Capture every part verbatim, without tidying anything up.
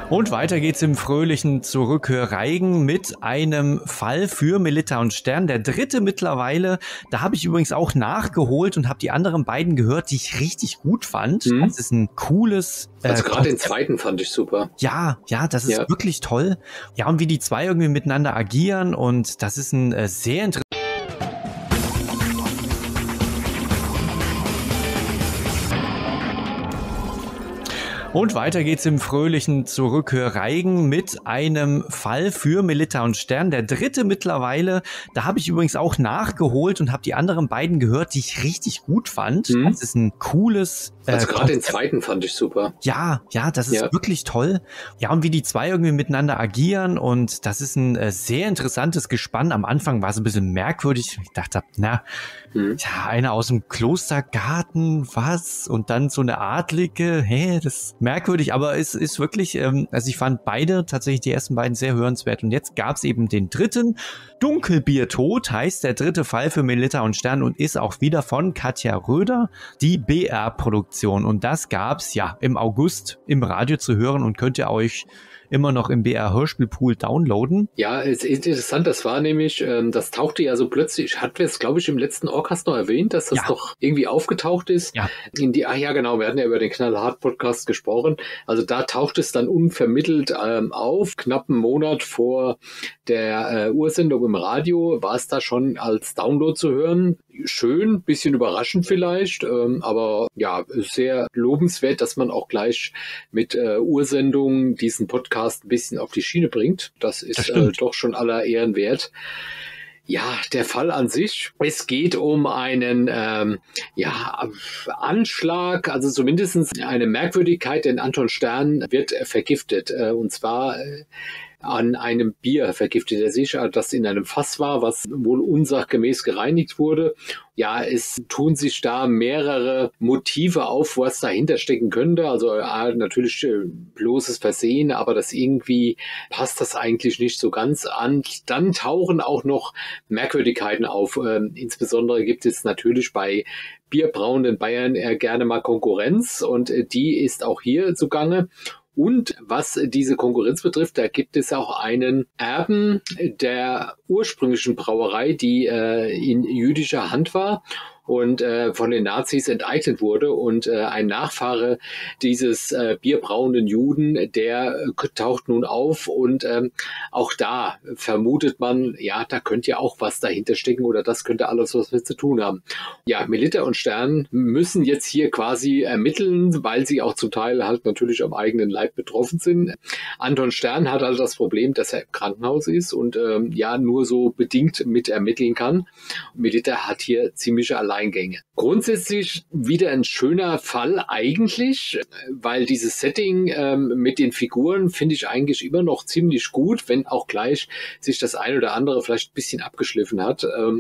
Und weiter geht's im fröhlichen Zurückhör-Reigen mit einem Fall für Melitta und Stern. Der dritte mittlerweile. Da habe ich übrigens auch nachgeholt und habe die anderen beiden gehört, die ich richtig gut fand. Mhm. Das ist ein cooles... Äh, also gerade den zweiten fand ich super. Ja, ja, das ist ja. wirklich toll. Ja, und wie die zwei irgendwie miteinander agieren und das ist ein äh, sehr interessantes... Und weiter geht's im fröhlichen Zurückhör-Reigen mit einem Fall für Melitta und Stern. Der dritte mittlerweile. Da habe ich übrigens auch nachgeholt und habe die anderen beiden gehört, die ich richtig gut fand. Mhm. Das ist ein cooles... Äh, also gerade den zweiten fand ich super. Ja, ja, das ist ja. wirklich toll. Ja, und wie die zwei irgendwie miteinander agieren und das ist ein äh, sehr interessantes Gespann. Am Anfang war es ein bisschen merkwürdig. Ich dachte, na, mhm. ja, einer aus dem Klostergarten, was? Und dann so eine Adlige, hä, das merkwürdig, aber es ist wirklich, ähm, also ich fand beide, tatsächlich die ersten beiden sehr hörenswert und jetzt gab es eben den dritten. Dunkelbiertod heißt der dritte Fall für Melitta und Stern und ist auch wieder von Katja Röder, die B R-Produktion und das gab's ja im August im Radio zu hören und könnt ihr euch immer noch im B R-Hörspielpool downloaden. Ja, es ist interessant, das war nämlich, ähm, das tauchte ja so plötzlich, hatten wir es, glaube ich, im letzten Orcast noch erwähnt, dass das ja. doch irgendwie aufgetaucht ist. Ja. In die, ach ja, genau, wir hatten ja über den Knallhart-Podcast gesprochen. Also da taucht es dann unvermittelt ähm, auf. Knapp einen Monat vor der äh, Ursendung im Radio war es da schon als Download zu hören. Schön, bisschen überraschend vielleicht, ähm, aber ja, sehr lobenswert, dass man auch gleich mit äh, Ursendungen diesen Podcast ein bisschen auf die Schiene bringt. Das ist das äh, doch schon aller Ehren wert. Ja, der Fall an sich, es geht um einen ähm, ja, Anschlag, also zumindest eine Merkwürdigkeit, denn Anton Stern wird äh, vergiftet äh, und zwar äh, an einem Bier vergiftet er sich, das in einem Fass war, was wohl unsachgemäß gereinigt wurde. Ja, es tun sich da mehrere Motive auf, was dahinter stecken könnte. Also äh, natürlich äh, bloßes Versehen, aber das irgendwie passt das eigentlich nicht so ganz an. Dann tauchen auch noch Merkwürdigkeiten auf. Ähm, insbesondere gibt es natürlich bei bierbrauenden Bayern eher gerne mal Konkurrenz und äh, die ist auch hier zugange. Und was diese Konkurrenz betrifft, da gibt es auch einen Erben der ursprünglichen Brauerei, die äh, in jüdischer Hand war und äh, von den Nazis enteignet wurde. Und äh, ein Nachfahre dieses äh, bierbrauenden Juden, der äh, taucht nun auf. Und ähm, auch da vermutet man, ja, da könnte ja auch was dahinter stecken oder das könnte alles was wir zu tun haben. Ja, Melitta und Stern müssen jetzt hier quasi ermitteln, weil sie auch zum Teil halt natürlich am eigenen Leib betroffen sind. Anton Stern hat halt das Problem, dass er im Krankenhaus ist und ähm, ja nur so bedingt mit ermitteln kann. Melitta hat hier ziemliche Alleingänge. Grundsätzlich wieder ein schöner Fall eigentlich, weil dieses Setting ähm, mit den Figuren finde ich eigentlich immer noch ziemlich gut, wenn auch gleich sich das ein oder andere vielleicht ein bisschen abgeschliffen hat. Ähm,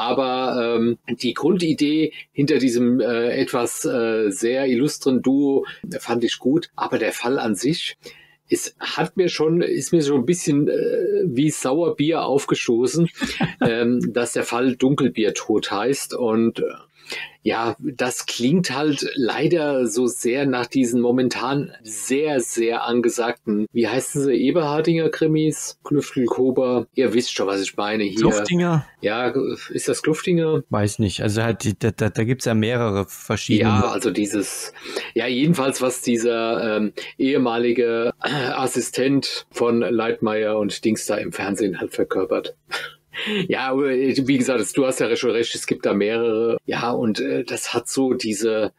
aber ähm, die Grundidee hinter diesem äh, etwas äh, sehr illustren Duo fand ich gut. Aber der Fall an sich, es hat mir schon, ist mir schon ein bisschen äh, wie Sauerbier aufgestoßen, ähm, dass der Fall Dunkelbiertod heißt und äh, ja, das klingt halt leider so sehr nach diesen momentan sehr, sehr angesagten, wie heißen sie, Eberhardinger Krimis, Klüftelkober, ihr wisst schon, was ich meine hier. Kluftinger? Ja, ist das Kluftinger? Weiß nicht, also halt, da, da, da gibt's ja mehrere verschiedene. Ja, also dieses, ja jedenfalls, was dieser ähm, ehemalige äh, Assistent von Leitmeier und Dings da im Fernsehen halt verkörpert. Ja, wie gesagt, du hast ja schon recht, es gibt da mehrere. Ja, und äh, das hat so diese,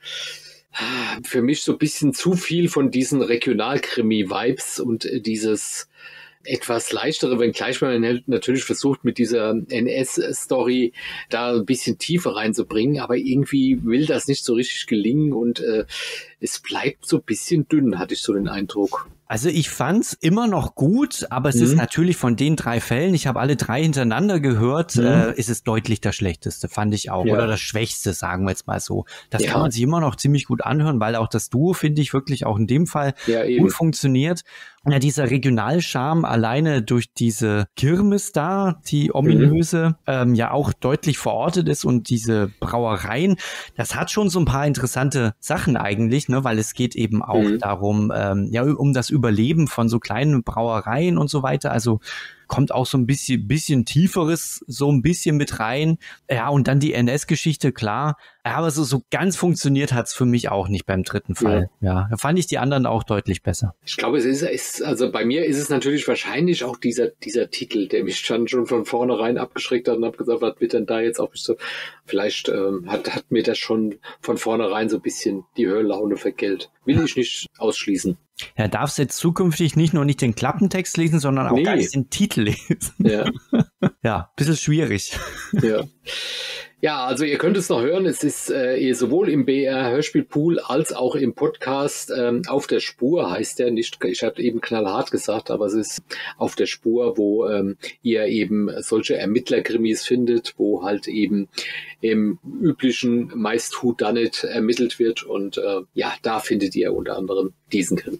für mich so ein bisschen zu viel von diesen Regionalkrimi-Vibes und äh, dieses etwas leichtere, wenngleich man natürlich versucht, mit dieser N S-Story da ein bisschen Tiefe reinzubringen, aber irgendwie will das nicht so richtig gelingen und äh, es bleibt so ein bisschen dünn, hatte ich so den Eindruck. Also ich fand's immer noch gut, aber es mhm. ist natürlich von den drei Fällen, ich habe alle drei hintereinander gehört, mhm. äh, ist es deutlich das Schlechteste, fand ich auch. Ja. Oder das Schwächste, sagen wir jetzt mal so. Das ja. kann man sich immer noch ziemlich gut anhören, weil auch das Duo, finde ich, wirklich auch in dem Fall ja, gut funktioniert. Ja, dieser Regionalcharme alleine durch diese Kirmes da, die ominöse, mhm. ähm, ja auch deutlich verortet ist und diese Brauereien, das hat schon so ein paar interessante Sachen eigentlich, ne, weil es geht eben auch mhm. darum, ähm, ja, um das Überleben von so kleinen Brauereien und so weiter. Also kommt auch so ein bisschen, bisschen Tieferes so ein bisschen mit rein. Ja, und dann die N S-Geschichte, klar. Aber so, so ganz funktioniert hat's für mich auch nicht beim dritten Fall. Ja. ja, da fand ich die anderen auch deutlich besser. Ich glaube, es ist, ist, also bei mir ist es natürlich wahrscheinlich auch dieser, dieser Titel, der mich dann schon von vornherein abgeschreckt hat und habe gesagt, was wird denn da jetzt auch so? Vielleicht ähm, hat, hat mir das schon von vornherein so ein bisschen die Hörlaune vergällt. Will ich nicht ausschließen. Ja, darfst jetzt zukünftig nicht nur nicht den Klappentext lesen, sondern auch nee. gar nicht den Titel lesen. Ja, ja, bisschen schwierig. Ja. Ja, also ihr könnt es noch hören, es ist äh, sowohl im B R-Hörspielpool als auch im Podcast ähm, Auf der Spur heißt der, nicht, ich hatte eben knallhart gesagt, aber es ist Auf der Spur, wo ähm, ihr eben solche Ermittlerkrimis findet, wo halt eben im üblichen meist Whodunit ermittelt wird und äh, ja, da findet ihr unter anderem diesen Krimi.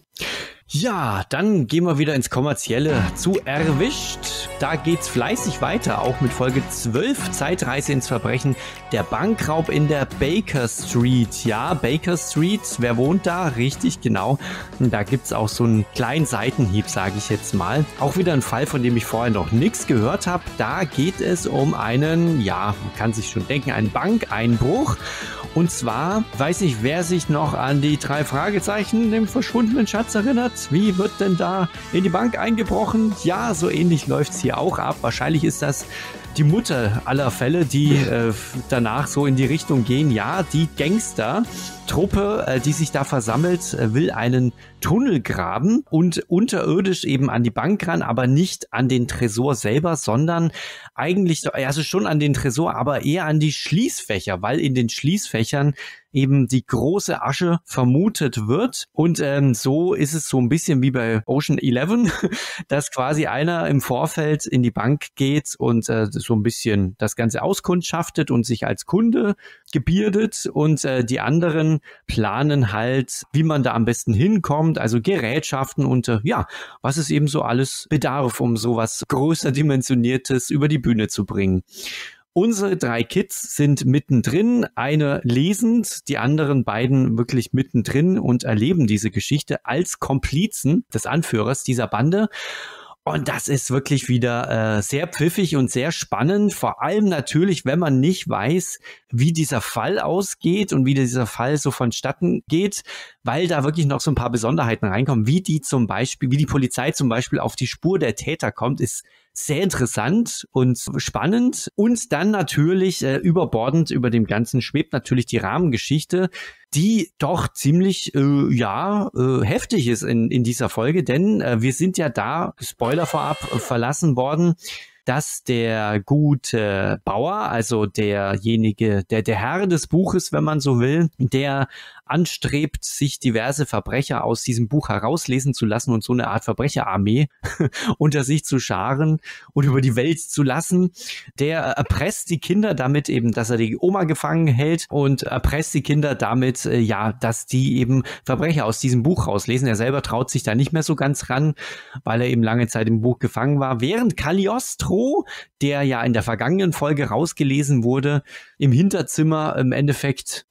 Ja, dann gehen wir wieder ins Kommerzielle zu Erwischt. Da geht's fleißig weiter, auch mit Folge zwölf, Zeitreise ins Verbrechen, der Bankraub in der Baker Street. Ja, Baker Street, wer wohnt da? Richtig, genau. Und da gibt's auch so einen kleinen Seitenhieb, sage ich jetzt mal. Auch wieder ein Fall, von dem ich vorher noch nichts gehört habe. Da geht es um einen, ja, man kann sich schon denken, einen Bankeinbruch. Und zwar, weiß ich, wer sich noch an die drei Fragezeichen, dem verschwundenen Schatz erinnert. Wie wird denn da in die Bank eingebrochen? Ja, so ähnlich läuft's hier auch ab. Wahrscheinlich ist das die Mutter aller Fälle, die äh, danach so in die Richtung gehen. Ja, die Gangster-Truppe, äh, die sich da versammelt, äh, will einen Tunnel graben und unterirdisch eben an die Bank ran, aber nicht an den Tresor selber, sondern eigentlich, also schon an den Tresor, aber eher an die Schließfächer, weil in den Schließfächern eben die große Asche vermutet wird. Und ähm, so ist es so ein bisschen wie bei Ocean Eleven, dass quasi einer im Vorfeld in die Bank geht und äh, so ein bisschen das Ganze auskundschaftet und sich als Kunde gebierdet. Und äh, die anderen planen halt, wie man da am besten hinkommt, also Gerätschaften und äh, ja, was es eben so alles bedarf, um sowas größer dimensioniertes über die Bühne zu bringen. Unsere drei Kids sind mittendrin, eine lesend, die anderen beiden wirklich mittendrin und erleben diese Geschichte als Komplizen des Anführers dieser Bande. Und das ist wirklich wieder äh, sehr pfiffig und sehr spannend, vor allem natürlich, wenn man nicht weiß, wie dieser Fall ausgeht und wie dieser Fall so vonstatten geht, weil da wirklich noch so ein paar Besonderheiten reinkommen, wie die zum Beispiel, wie die Polizei zum Beispiel auf die Spur der Täter kommt, ist sehr interessant und spannend. Und dann natürlich äh, überbordend über dem Ganzen schwebt natürlich die Rahmengeschichte, die doch ziemlich, äh, ja, äh, heftig ist in, in dieser Folge, denn äh, wir sind ja da, Spoiler vorab, äh, verlassen worden, dass der gute Bauer, also derjenige, der der Herr des Buches, wenn man so will, der anstrebt, sich diverse Verbrecher aus diesem Buch herauslesen zu lassen und so eine Art Verbrecherarmee unter sich zu scharen und über die Welt zu lassen. Der erpresst die Kinder damit eben, dass er die Oma gefangen hält und erpresst die Kinder damit, äh, ja, dass die eben Verbrecher aus diesem Buch rauslesen. Er selber traut sich da nicht mehr so ganz ran, weil er eben lange Zeit im Buch gefangen war. Während Cagliostro, der ja in der vergangenen Folge rausgelesen wurde, im Hinterzimmer im Endeffekt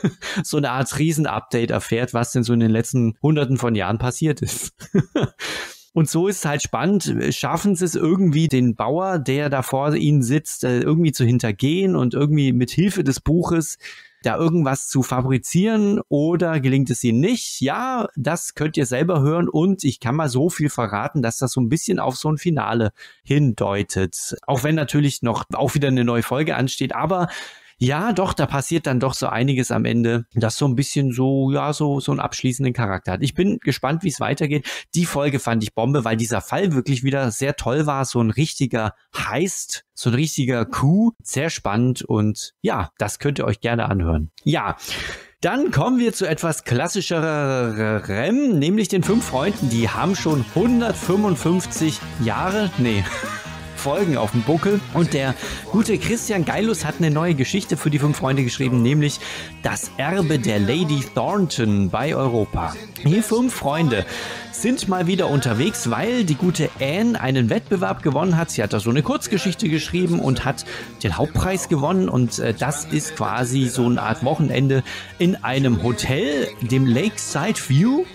so eine Art Riesen-Update erfährt, was denn so in den letzten Hunderten von Jahren passiert ist. Und so ist es halt spannend, schaffen sie es irgendwie, den Bauer, der da vor ihnen sitzt, irgendwie zu hintergehen und irgendwie mit Hilfe des Buches da irgendwas zu fabrizieren, oder gelingt es ihnen nicht? Ja, das könnt ihr selber hören, und ich kann mal so viel verraten, dass das so ein bisschen auf so ein Finale hindeutet. Auch wenn natürlich noch auch wieder eine neue Folge ansteht, aber ja, doch, da passiert dann doch so einiges am Ende, das so ein bisschen so, ja, so so einen abschließenden Charakter hat. Ich bin gespannt, wie es weitergeht. Die Folge fand ich Bombe, weil dieser Fall wirklich wieder sehr toll war. So ein richtiger Heist, so ein richtiger Coup. Sehr spannend, und ja, das könnt ihr euch gerne anhören. Ja, dann kommen wir zu etwas klassischerem, nämlich den fünf Freunden. Die haben schon hundertfünfundfünfzig Jahre, nee, Folgen auf dem Buckel, und der gute Christian Geilus hat eine neue Geschichte für die fünf Freunde geschrieben, nämlich das Erbe der Lady Thornton bei Europa. Die fünf Freunde sind mal wieder unterwegs, weil die gute Anne einen Wettbewerb gewonnen hat. Sie hat da so eine Kurzgeschichte geschrieben und hat den Hauptpreis gewonnen, und äh, das ist quasi so eine Art Wochenende in einem Hotel, dem Lakeside View.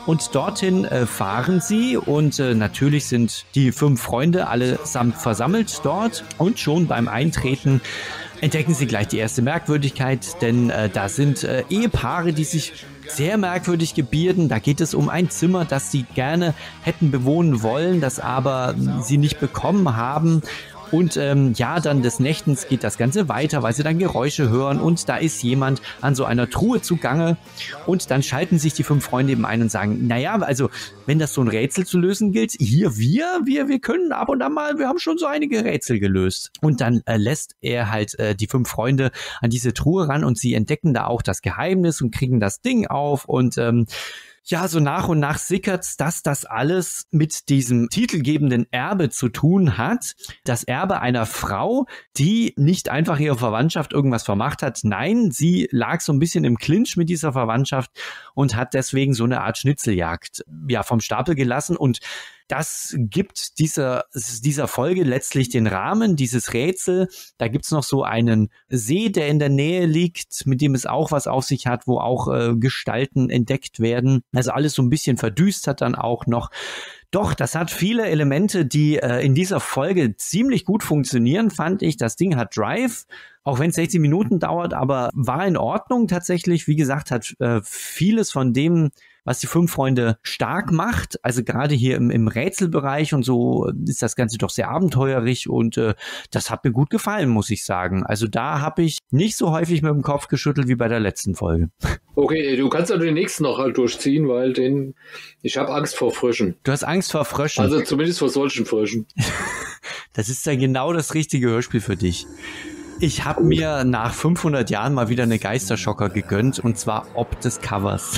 Und dorthin äh, fahren sie und äh, natürlich sind die fünf Freunde allesamt versammelt dort und schon beim Eintreten entdecken sie gleich die erste Merkwürdigkeit, denn äh, da sind äh, Ehepaare, die sich sehr merkwürdig gebärden. Da geht es um ein Zimmer, das sie gerne hätten bewohnen wollen, das aber sie nicht bekommen haben. Und ähm, ja, dann des Nächtens geht das Ganze weiter, weil sie dann Geräusche hören und da ist jemand an so einer Truhe zugange und dann schalten sich die fünf Freunde eben ein und sagen, naja, also wenn das so ein Rätsel zu lösen gilt, hier wir, wir, wir können ab und an mal, wir haben schon so einige Rätsel gelöst. Und dann äh, lässt er halt äh, die fünf Freunde an diese Truhe ran und sie entdecken da auch das Geheimnis und kriegen das Ding auf und ähm, ja, so nach und nach sickert's, dass das alles mit diesem titelgebenden Erbe zu tun hat. Das Erbe einer Frau, die nicht einfach ihrer Verwandtschaft irgendwas vermacht hat. Nein, sie lag so ein bisschen im Clinch mit dieser Verwandtschaft und hat deswegen so eine Art Schnitzeljagd ja vom Stapel gelassen und das gibt dieser, dieser Folge letztlich den Rahmen, dieses Rätsel. Da gibt's noch so einen See, der in der Nähe liegt, mit dem es auch was auf sich hat, wo auch äh, Gestalten entdeckt werden. Also alles so ein bisschen verdüstert dann auch noch. Doch, das hat viele Elemente, die äh, in dieser Folge ziemlich gut funktionieren, fand ich. Das Ding hat Drive, auch wenn es sechzig Minuten dauert, aber war in Ordnung tatsächlich. Wie gesagt, hat äh, vieles von dem, was die fünf Freunde stark macht. Also gerade hier im, im Rätselbereich und so ist das Ganze doch sehr abenteuerlich und äh, das hat mir gut gefallen, muss ich sagen. Also da habe ich nicht so häufig mit dem Kopf geschüttelt wie bei der letzten Folge. Okay, du kannst also den nächsten noch halt durchziehen, weil den ich habe Angst vor Fröschen. Du hast Angst vor Fröschen? Also zumindest vor solchen Fröschen. Das ist ja genau das richtige Hörspiel für dich. Ich habe mir nach fünfhundert Jahren mal wieder eine Geisterschocker gegönnt und zwar ob des Covers.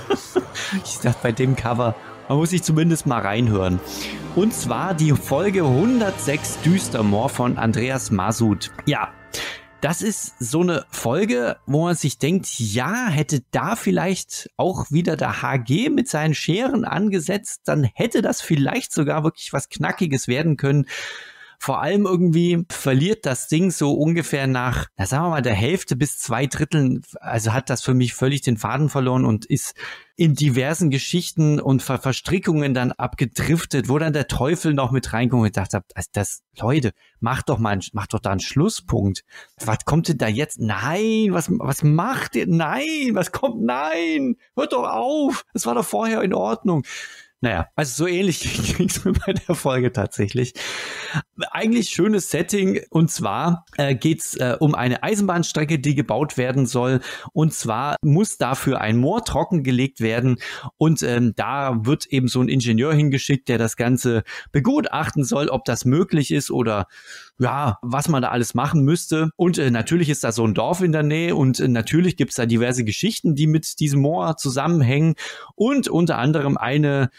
Ich dachte, bei dem Cover, man muss sich zumindest mal reinhören. Und zwar die Folge hundertsechs Düstermoor von Andreas Masud. Ja, das ist so eine Folge, wo man sich denkt, ja, hätte da vielleicht auch wieder der H G mit seinen Scheren angesetzt, dann hätte das vielleicht sogar wirklich was Knackiges werden können. Vor allem irgendwie verliert das Ding so ungefähr nach, na, sagen wir mal, der Hälfte bis zwei Dritteln, also hat das für mich völlig den Faden verloren und ist in diversen Geschichten und Ver- Verstrickungen dann abgedriftet, wo dann der Teufel noch mit reinkommt und ich dachte, das, das, Leute, macht doch mal, ein, macht doch da einen Schlusspunkt. Was kommt denn da jetzt? Nein, was, was macht ihr? Nein, was kommt? Nein, hört doch auf. Es war doch vorher in Ordnung. Naja, also so ähnlich ging es mir bei der Folge tatsächlich. Eigentlich schönes Setting und zwar äh, geht es äh, um eine Eisenbahnstrecke, die gebaut werden soll und zwar muss dafür ein Moor trockengelegt werden und ähm, da wird eben so ein Ingenieur hingeschickt, der das Ganze begutachten soll, ob das möglich ist oder ja, was man da alles machen müsste. Und äh, natürlich ist da so ein Dorf in der Nähe und äh, natürlich gibt's da diverse Geschichten, die mit diesem Moor zusammenhängen und unter anderem eine,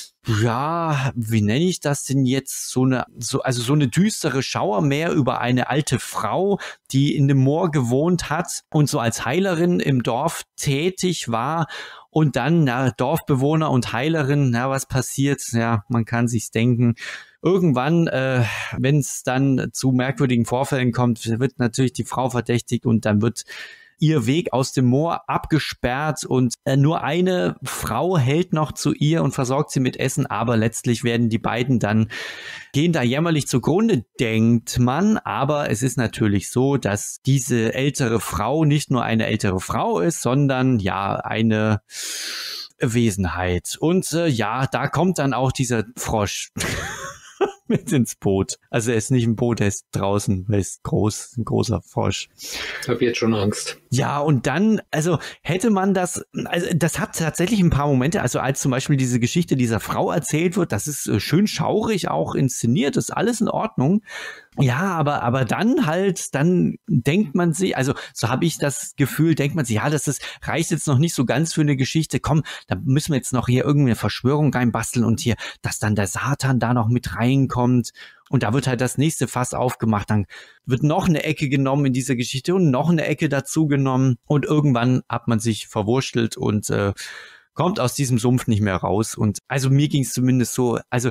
ja, wie nenne ich das denn jetzt? So eine, so, also so eine düstere Schauermär über eine alte Frau, die in dem Moor gewohnt hat und so als Heilerin im Dorf tätig war. Und dann, na, Dorfbewohner und Heilerin, na, was passiert? Ja, man kann sich's denken. Irgendwann, äh, wenn es dann zu merkwürdigen Vorfällen kommt, wird natürlich die Frau verdächtigt und dann wird ihr Weg aus dem Moor abgesperrt und äh, nur eine Frau hält noch zu ihr und versorgt sie mit Essen, aber letztlich werden die beiden dann, gehen da jämmerlich zugrunde, denkt man, aber es ist natürlich so, dass diese ältere Frau nicht nur eine ältere Frau ist, sondern ja eine Wesenheit und äh, ja, da kommt dann auch dieser Frosch mit ins Boot. Also er ist nicht im Boot, er ist draußen, er ist groß, ein großer Frosch. Ich habe jetzt schon Angst. Ja, und dann, also hätte man das, also das hat tatsächlich ein paar Momente, also als zum Beispiel diese Geschichte dieser Frau erzählt wird, das ist äh, schön schaurig auch inszeniert, ist alles in Ordnung. Ja, aber aber dann halt, dann denkt man sich, also so habe ich das Gefühl, denkt man sich, ja, das ist, reicht jetzt noch nicht so ganz für eine Geschichte, komm, da müssen wir jetzt noch hier irgendeine Verschwörung reinbasteln und hier, dass dann der Satan da noch mit reinkommt und da wird halt das nächste Fass aufgemacht, dann wird noch eine Ecke genommen in dieser Geschichte und noch eine Ecke dazu genommen und irgendwann hat man sich verwurstelt und äh, kommt aus diesem Sumpf nicht mehr raus und also mir ging es zumindest so, also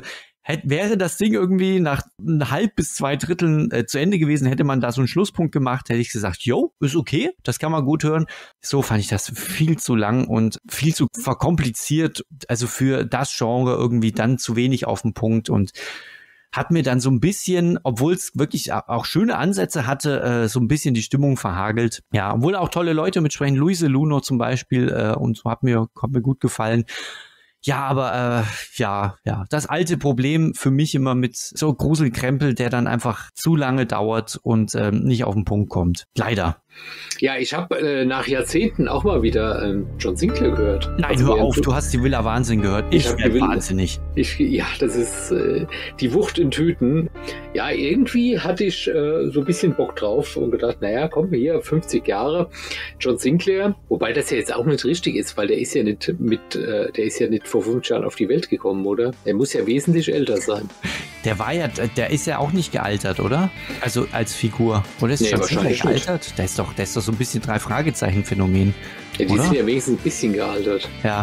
Hätt, wäre das Ding irgendwie nach ein halb bis zwei Dritteln äh, zu Ende gewesen, hätte man da so einen Schlusspunkt gemacht, hätte ich gesagt, jo, ist okay, das kann man gut hören. So fand ich das viel zu lang und viel zu verkompliziert, also für das Genre irgendwie dann zu wenig auf den Punkt und hat mir dann so ein bisschen, obwohl es wirklich auch schöne Ansätze hatte, äh, so ein bisschen die Stimmung verhagelt. Ja, obwohl auch tolle Leute mitsprechen, Luise Luno zum Beispiel äh, und so hat mir, hat mir gut gefallen. Ja, aber äh, ja, ja, das alte Problem für mich immer mit so Gruselkrempel, der dann einfach zu lange dauert und ähm, nicht auf den Punkt kommt. Leider. Ja, ich habe äh, nach Jahrzehnten auch mal wieder ähm, John Sinclair gehört. Nein, also, hör auf, du hast die Villa Wahnsinn gehört. Ich, ich werde wahnsinnig. Ich, ja, das ist äh, die Wucht in Tüten. Ja, irgendwie hatte ich äh, so ein bisschen Bock drauf und gedacht, naja, komm, hier, fünfzig Jahre John Sinclair. Wobei das ja jetzt auch nicht richtig ist, weil der ist ja nicht mit, äh, der ist ja nicht vor fünf Jahren auf die Welt gekommen, oder? Der muss ja wesentlich älter sein. Der war ja, der ist ja auch nicht gealtert, oder? Also als Figur. Oder ist nee, John Sinclair gealtert? Der ist doch, der ist doch so ein bisschen Drei-Fragezeichen-Phänomen. Ja, die oder? Sind ja wenigstens ein bisschen gealtert. Ja.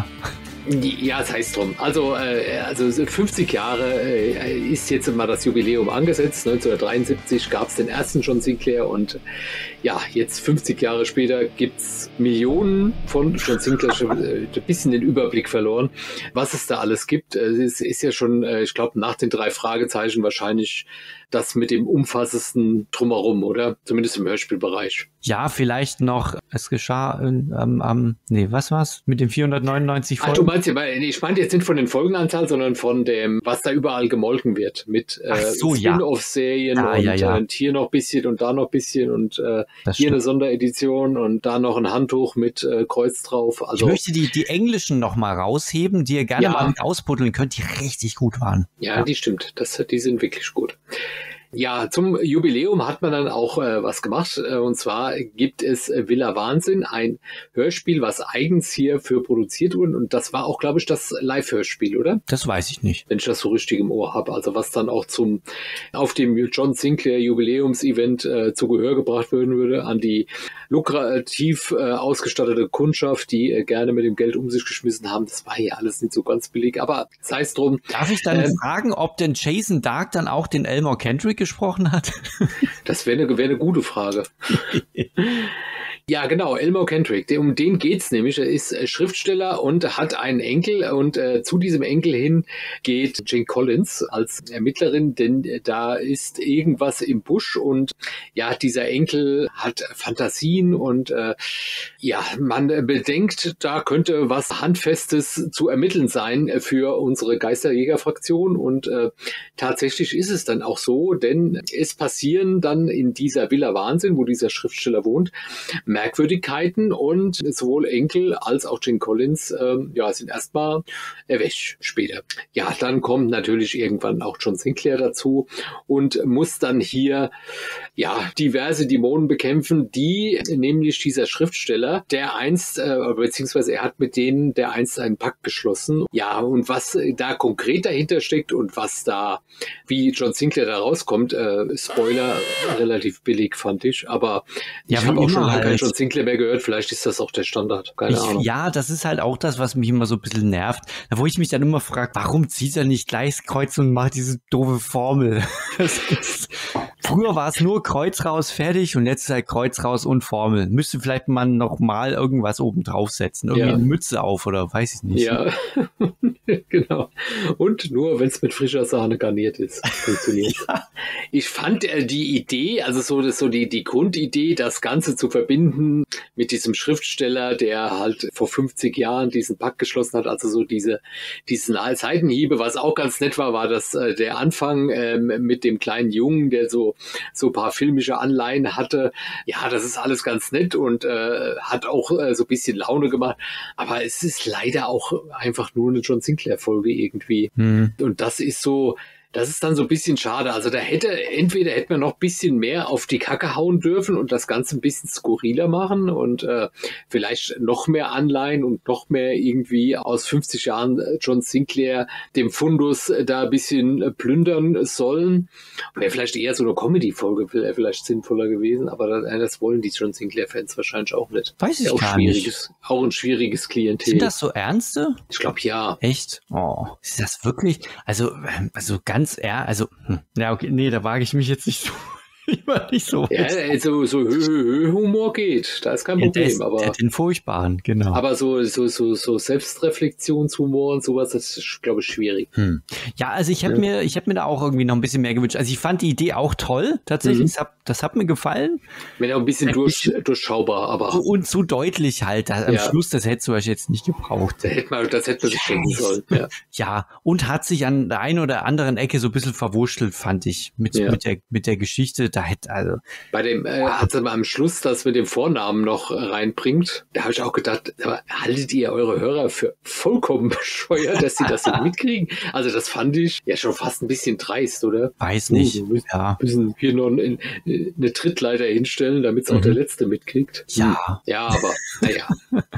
Ja, das heißt drum. Also, äh, also fünfzig Jahre äh, ist jetzt mal das Jubiläum angesetzt. neunzehnhundertdreiundsiebzig gab es den ersten John Sinclair und ja, jetzt fünfzig Jahre später gibt es Millionen von John Sinclair. Schon äh, ein bisschen den Überblick verloren, was es da alles gibt. Es ist ja schon, äh, ich glaube, nach den drei Fragezeichen wahrscheinlich das mit dem umfassendsten Drumherum, oder? Zumindest im Hörspielbereich. Ja, vielleicht noch, es geschah am, ähm, ähm, nee, was war's? Mit den vierhundertneunundneunzig Folgen? Ach, du meinst ja, ich meinte jetzt nicht von den Folgenanzahl, sondern von dem, was da überall gemolken wird. Mit äh, so, Spin-off-Serien ja. und, ja, ja. und hier noch ein bisschen und da noch ein bisschen und äh, hier stimmt. Eine Sonderedition und da noch ein Handtuch mit äh, Kreuz drauf. Also, ich möchte die, die Englischen noch mal rausheben, die ihr gerne ja. mal mit ausbuddeln könnt, die richtig gut waren. Ja, ja. die stimmt. Das, die sind wirklich gut. Ja, zum Jubiläum hat man dann auch äh, was gemacht. Äh, und zwar gibt es äh, Villa Wahnsinn, ein Hörspiel, was eigens hierfür produziert wurde. Und das war auch, glaube ich, das Live-Hörspiel, oder? Das weiß ich nicht. Wenn ich das so richtig im Ohr habe. Also was dann auch zum auf dem John Sinclair Jubiläums-Event äh, zu Gehör gebracht werden würde an die lukrativ äh, ausgestattete Kundschaft, die äh, gerne mit dem Geld um sich geschmissen haben. Das war ja alles nicht so ganz billig. Aber sei es drum. Darf ich dann ähm, fragen, ob denn Jason Dark dann auch den Elmore Kendrick gesprochen hat? Das wäre eine, wär eine gute Frage. Ja, genau, Elmore Kendrick, um den geht's nämlich. Er ist Schriftsteller und hat einen Enkel und äh, zu diesem Enkel hin geht Jane Collins als Ermittlerin, denn da ist irgendwas im Busch und ja, dieser Enkel hat Fantasien und äh, ja, man bedenkt, da könnte was Handfestes zu ermitteln sein für unsere Geisterjäger-Fraktion und äh, tatsächlich ist es dann auch so, denn es passieren dann in dieser Villa Wahnsinn, wo dieser Schriftsteller wohnt, Merkwürdigkeiten und sowohl Enkel als auch Jane Collins ähm, ja, sind erstmal erwäscht später. Ja, dann kommt natürlich irgendwann auch John Sinclair dazu und muss dann hier ja diverse Dämonen bekämpfen, die nämlich dieser Schriftsteller, der einst, äh, beziehungsweise er hat mit denen der einst einen Pakt geschlossen. Ja, und was da konkret dahinter steckt und was da, wie John Sinclair da rauskommt, äh, Spoiler, relativ billig fand ich, aber ja, ich habe auch schon lange halt. John Sinclair mehr gehört, vielleicht ist das auch der Standard, keine ich, Ahnung. Ja, das ist halt auch das, was mich immer so ein bisschen nervt, wo ich mich dann immer frage, warum zieht er nicht gleich das Kreuz und macht diese doofe Formel? Das ist, früher war es nur Kreuz raus, fertig und jetzt ist halt Kreuz raus und Formel. Müsste vielleicht man noch mal irgendwas oben draufsetzen, irgendwie ja. eine Mütze auf oder weiß ich nicht. Ja, genau. Und nur, wenn es mit frischer Sahne garniert ist, funktioniert. Ja. Ich fand äh, die Idee, also so, das, so die, die Grundidee, das Ganze zu verbinden mit diesem Schriftsteller, der halt vor fünfzig Jahren diesen Pakt geschlossen hat, also so diese diesen Seitenhiebe, was auch ganz nett war, war das äh, der Anfang ähm, mit dem kleinen Jungen, der so so ein paar filmische Anleihen hatte. Ja, das ist alles ganz nett und äh, hat auch äh, so ein bisschen Laune gemacht, aber es ist leider auch einfach nur eine John Sinclair Folge irgendwie. Hm. Und das ist so das ist dann so ein bisschen schade. Also da hätte, entweder hätte man noch ein bisschen mehr auf die Kacke hauen dürfen und das Ganze ein bisschen skurriler machen und äh, vielleicht noch mehr Anleihen und noch mehr irgendwie aus fünfzig Jahren John Sinclair dem Fundus da ein bisschen plündern sollen. Wäre vielleicht eher so eine Comedy-Folge, wäre vielleicht sinnvoller gewesen, aber das, das wollen die John Sinclair-Fans wahrscheinlich auch nicht. Weiß ich auch gar nicht. Auch ein schwieriges Klientel. Sind das so ernste? Ich glaube, ja. Echt? Oh, ist das wirklich? Also, also ganz eher, also, hm. ja, okay, nee, da wage ich mich jetzt nicht so. Immer nicht so. Ja, also so Höhe-Humor geht, da ist kein Problem. Ja, der, aber der den furchtbaren, genau. Aber so, so, so, so Selbstreflexionshumor und sowas, das ist, glaube ich, schwierig. Hm. Ja, also ich habe ja. mir, ich habe mir da auch irgendwie noch ein bisschen mehr gewünscht. Also ich fand die Idee auch toll, tatsächlich. Mhm. Das, hat, das hat mir gefallen. Wenn auch ein bisschen durch, durchschaubar, aber. Und zu deutlich halt. Da, am ja. Schluss, das hättest du euch jetzt nicht gebraucht. Das hätte man, das hätte man sich schenken sollen. Ja. ja, und hat sich an der einen oder anderen Ecke so ein bisschen verwurschtelt, fand ich, mit, ja. mit, der, mit der Geschichte. Da hätte also. Bei dem, äh, hat er mal am Schluss das mit dem Vornamen noch reinbringt, da habe ich auch gedacht, aber haltet ihr eure Hörer für vollkommen bescheuert, dass sie das nicht mitkriegen? Also das fand ich ja schon fast ein bisschen dreist, oder? Weiß nicht. Uh, müssen, ja. müssen hier noch eine, eine Trittleiter hinstellen, damit es auch mhm. der Letzte mitkriegt. Ja. Ja, aber naja.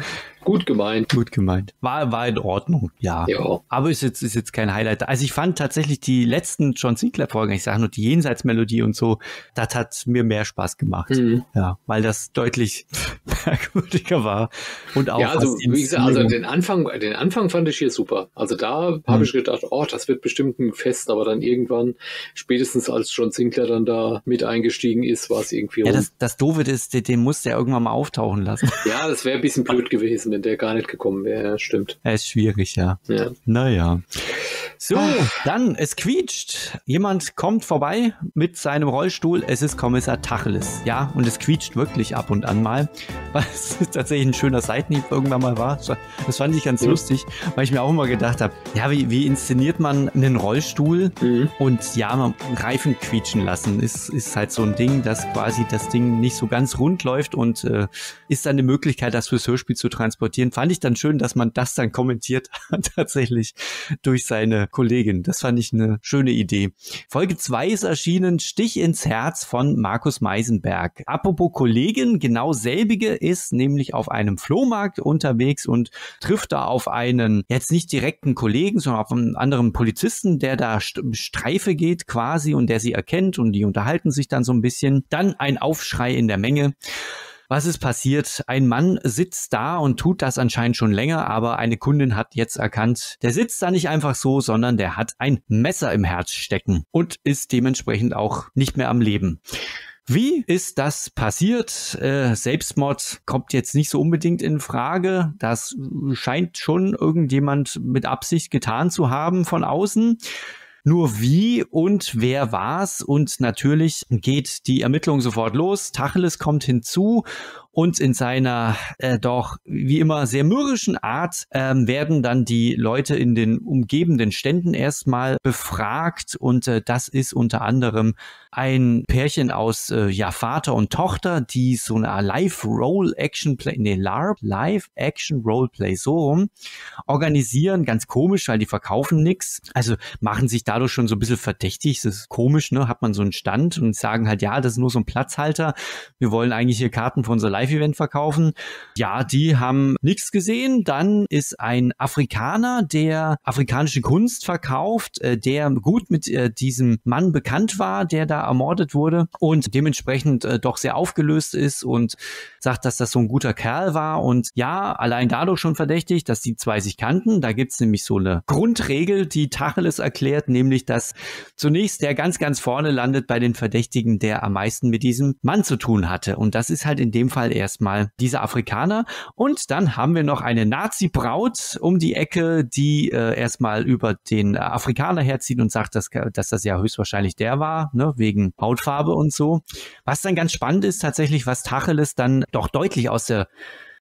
Gut gemeint. Gut gemeint. War, war in Ordnung, ja. ja. Aber ist jetzt, ist jetzt kein Highlight. Also ich fand tatsächlich die letzten John Sinclair-Folgen, ich sage nur die Jenseitsmelodie und so, das hat mir mehr Spaß gemacht. Mhm. Ja, weil das deutlich merkwürdiger war. Und auch ja, also wie gesagt, also den Anfang, den Anfang fand ich hier super. Also da mhm. habe ich gedacht, oh, das wird bestimmt ein Fest, aber dann irgendwann, spätestens als John Sinclair dann da mit eingestiegen ist, war es irgendwie Ja, das, das Doofe ist, den, den musste er irgendwann mal auftauchen lassen. Ja, das wäre ein bisschen blöd gewesen, wenn der gar nicht gekommen wäre, ja, stimmt. Er ist schwierig, ja. ja. Naja. So, dann, es quietscht. Jemand kommt vorbei mit seinem Rollstuhl. Es ist Kommissar Tacheles. Ja, und es quietscht wirklich ab und an mal. Weil es tatsächlich ein schöner Seitenhieb irgendwann mal war. Das fand ich ganz mhm. lustig, weil ich mir auch immer gedacht habe, ja, wie, wie inszeniert man einen Rollstuhl mhm. und ja, man Reifen quietschen lassen. Ist, ist halt so ein Ding, dass quasi das Ding nicht so ganz rund läuft und äh, ist dann eine Möglichkeit, das fürs Hörspiel zu transportieren. Fand ich dann schön, dass man das dann kommentiert hat, tatsächlich durch seine Kollegin. Das fand ich eine schöne Idee. Folge zwei ist erschienen, Stich ins Herz von Markus Meisenberg. Apropos Kollegin, genau selbige ist nämlich auf einem Flohmarkt unterwegs und trifft da auf einen, jetzt nicht direkten Kollegen, sondern auf einen anderen Polizisten, der da Streife geht quasi und der sie erkennt und die unterhalten sich dann so ein bisschen. Dann ein Aufschrei in der Menge. Was ist passiert? Ein Mann sitzt da und tut das anscheinend schon länger, aber eine Kundin hat jetzt erkannt, der sitzt da nicht einfach so, sondern der hat ein Messer im Herz stecken und ist dementsprechend auch nicht mehr am Leben. Wie ist das passiert? Äh, Selbstmord kommt jetzt nicht so unbedingt in Frage. Das scheint schon irgendjemand mit Absicht getan zu haben von außen. Nur wie und wer war's? Und natürlich geht die Ermittlung sofort los. Tacheles kommt hinzu und in seiner äh, doch wie immer sehr mürrischen Art ähm, werden dann die Leute in den umgebenden Ständen erstmal befragt und äh, das ist unter anderem ein Pärchen aus äh, ja Vater und Tochter, die so eine Live-Role-Action-Play, nee, LARP, Live-Action-Roleplay, so rum, organisieren. Ganz komisch, weil die verkaufen nichts. Also machen sich dadurch schon so ein bisschen verdächtig. Das ist komisch, ne? Hat man so einen Stand und sagen halt, ja, das ist nur so ein Platzhalter. Wir wollen eigentlich hier Karten für unser Live-Event verkaufen. Ja, die haben nichts gesehen. Dann ist ein Afrikaner, der afrikanische Kunst verkauft, äh, der gut mit äh, diesem Mann bekannt war, der da ermordet wurde und dementsprechend äh, doch sehr aufgelöst ist und sagt, dass das so ein guter Kerl war und ja, allein dadurch schon verdächtig, dass die zwei sich kannten. Da gibt's nämlich so eine Grundregel, die Tacheles erklärt, nämlich, dass zunächst der ganz, ganz vorne landet bei den Verdächtigen, der am meisten mit diesem Mann zu tun hatte und das ist halt in dem Fall erstmal dieser Afrikaner und dann haben wir noch eine Nazi-Braut um die Ecke, die äh, erstmal über den äh, Afrikaner herzieht und sagt, dass, dass das ja höchstwahrscheinlich der war, ne, wegen Hautfarbe und so. Was dann ganz spannend ist tatsächlich, was Tacheles dann doch deutlich aus der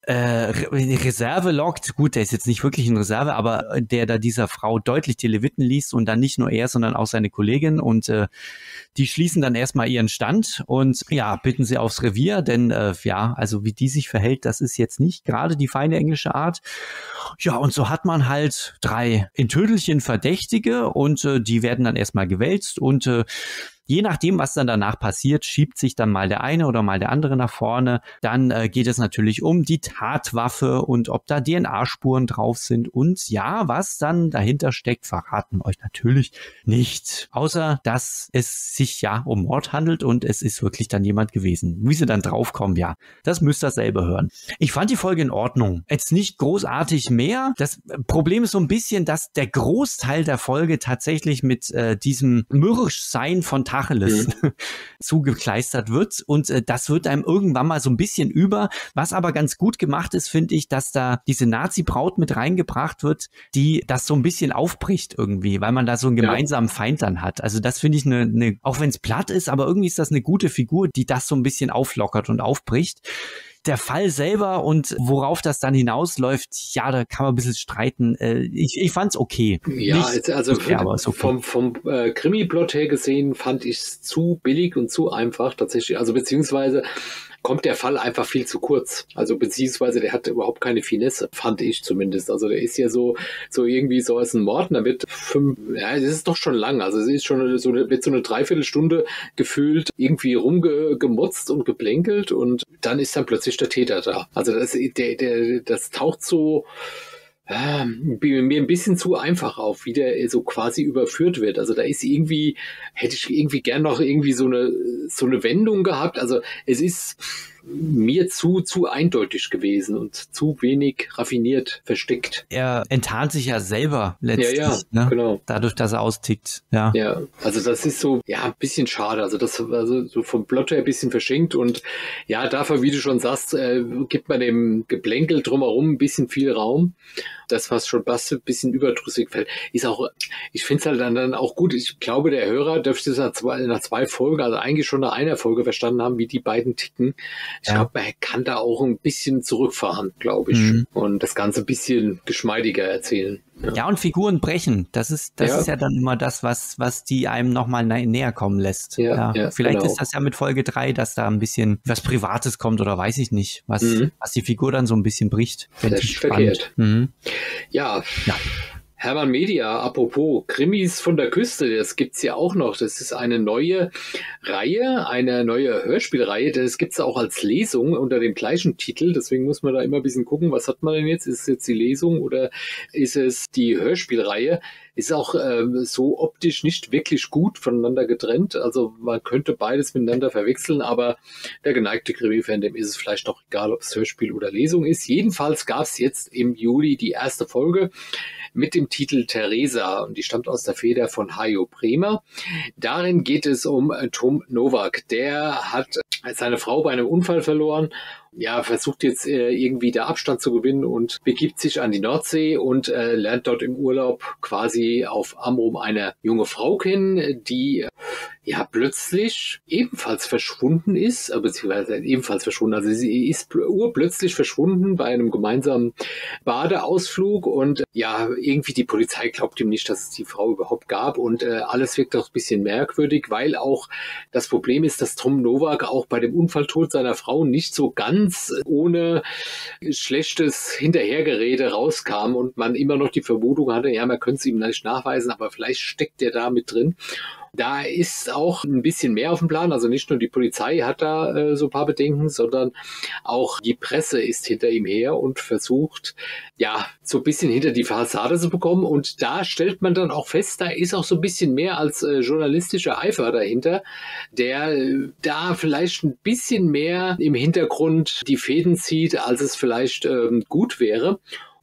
äh, Reserve lockt. Gut, der ist jetzt nicht wirklich in Reserve, aber der da dieser Frau deutlich die Leviten liest und dann nicht nur er, sondern auch seine Kollegin und äh, die schließen dann erstmal ihren Stand und ja, bitten sie aufs Revier, denn äh, ja, also wie die sich verhält, das ist jetzt nicht gerade die feine englische Art. Ja, und so hat man halt drei in Tüdelchen Verdächtige und äh, die werden dann erstmal gewälzt und äh, je nachdem, was dann danach passiert, schiebt sich dann mal der eine oder mal der andere nach vorne. Dann äh, geht es natürlich um die Tatwaffe und ob da D N A-Spuren drauf sind. Und ja, was dann dahinter steckt, verraten wir euch natürlich nicht. Außer, dass es sich ja um Mord handelt und es ist wirklich dann jemand gewesen. Wie sie dann draufkommen, ja, das müsst ihr selber hören. Ich fand die Folge in Ordnung. Jetzt nicht großartig mehr. Das Problem ist so ein bisschen, dass der Großteil der Folge tatsächlich mit äh, diesem Mürrischsein von Tacheles mhm. zugekleistert wird und äh, das wird einem irgendwann mal so ein bisschen über. Was aber ganz gut gemacht ist, finde ich, dass da diese Nazi-Braut mit reingebracht wird, die das so ein bisschen aufbricht irgendwie, weil man da so einen gemeinsamen ja. Feind dann hat. Also das finde ich eine, eine auch wenn es platt ist, aber irgendwie ist das eine gute Figur, die das so ein bisschen auflockert und aufbricht. Der Fall selber und worauf das dann hinausläuft, ja, da kann man ein bisschen streiten. Ich, ich fand's okay. Ja, Nicht also okay, aber ist okay. vom, vom äh, Krimi-Plot her gesehen fand ich es zu billig und zu einfach tatsächlich. Also beziehungsweise kommt der Fall einfach viel zu kurz. Also beziehungsweise der hat überhaupt keine Finesse, fand ich zumindest. Also der ist ja so so irgendwie so als ein Mord, da wird fünf, ja, das ist doch schon lang. Also es ist schon so eine, wird so eine Dreiviertelstunde gefühlt irgendwie rumgemotzt und geplänkelt und dann ist dann plötzlich der Täter da. Also das, der, der, das taucht so äh, mir ein bisschen zu einfach auf, wie der so quasi überführt wird. Also da ist irgendwie, hätte ich irgendwie gern noch irgendwie so eine so eine Wendung gehabt. Also es ist mir zu zu eindeutig gewesen und zu wenig raffiniert versteckt. Er enttarnt sich ja selber letztlich, ja, ja, ne? Genau. Dadurch, dass er austickt. Ja. ja, also das ist so, ja, ein bisschen schade. Also das also so vom Plot her ein bisschen verschenkt und ja, dafür, wie du schon sagst, äh, gibt man dem Geplänkel drumherum ein bisschen viel Raum. Das, was schon fast ein bisschen überdrüssig fällt, ist auch, ich finde es halt dann, dann auch gut. Ich glaube, der Hörer dürfte es nach zwei, nach zwei Folgen, also eigentlich schon nach einer Folge verstanden haben, wie die beiden ticken. Ich ja. glaube, man kann da auch ein bisschen zurückfahren, glaube ich. Mhm. Und das Ganze ein bisschen geschmeidiger erzählen. Ja. ja, und Figuren brechen. Das ist, das ja. ist ja dann immer das, was, was die einem nochmal nä- näher kommen lässt. Ja, ja. ja Vielleicht genau. ist das ja mit Folge drei, dass da ein bisschen was Privates kommt oder weiß ich nicht, was, mhm. was die Figur dann so ein bisschen bricht. Das ist verkehrt. Mhm. Ja. ja. Hermann Media, apropos Krimis von der Küste, das gibt's ja auch noch. Das ist eine neue Reihe, eine neue Hörspielreihe. Das gibt's auch als Lesung unter dem gleichen Titel. Deswegen muss man da immer ein bisschen gucken, was hat man denn jetzt? Ist es jetzt die Lesung oder ist es die Hörspielreihe? Ist auch ähm, so optisch nicht wirklich gut voneinander getrennt. Also man könnte beides miteinander verwechseln, aber der geneigte Krimi-Fan, dem ist es vielleicht doch egal, ob es Hörspiel oder Lesung ist. Jedenfalls gab es jetzt im Juli die erste Folge mit dem Titel Theresa und die stammt aus der Feder von Hajo Bremer. Darin geht es um Tom Nowak. Der hat seine Frau bei einem Unfall verloren. Ja, versucht jetzt äh, irgendwie da Abstand zu gewinnen und begibt sich an die Nordsee und äh, lernt dort im Urlaub quasi auf Amrum eine junge Frau kennen, die äh, ja plötzlich ebenfalls verschwunden ist, äh, beziehungsweise ebenfalls verschwunden. Also sie ist urplötzlich verschwunden bei einem gemeinsamen Badeausflug und ja, irgendwie die Polizei glaubt ihm nicht, dass es die Frau überhaupt gab und äh, alles wirkt auch ein bisschen merkwürdig, weil auch das Problem ist, dass Tom Nowak auch bei dem Unfalltod seiner Frau nicht so ganz ohne schlechtes Hinterhergerede rauskam und man immer noch die Vermutung hatte, ja, man könnte es ihm nicht nachweisen, aber vielleicht steckt der da mit drin. Da ist auch ein bisschen mehr auf dem Plan. Also nicht nur die Polizei hat da äh, so ein paar Bedenken, sondern auch die Presse ist hinter ihm her und versucht, ja, so ein bisschen hinter die Fassade zu bekommen. Und da stellt man dann auch fest, da ist auch so ein bisschen mehr als äh, journalistischer Eifer dahinter, der äh, da vielleicht ein bisschen mehr im Hintergrund die Fäden zieht, als es vielleicht ähm, gut wäre.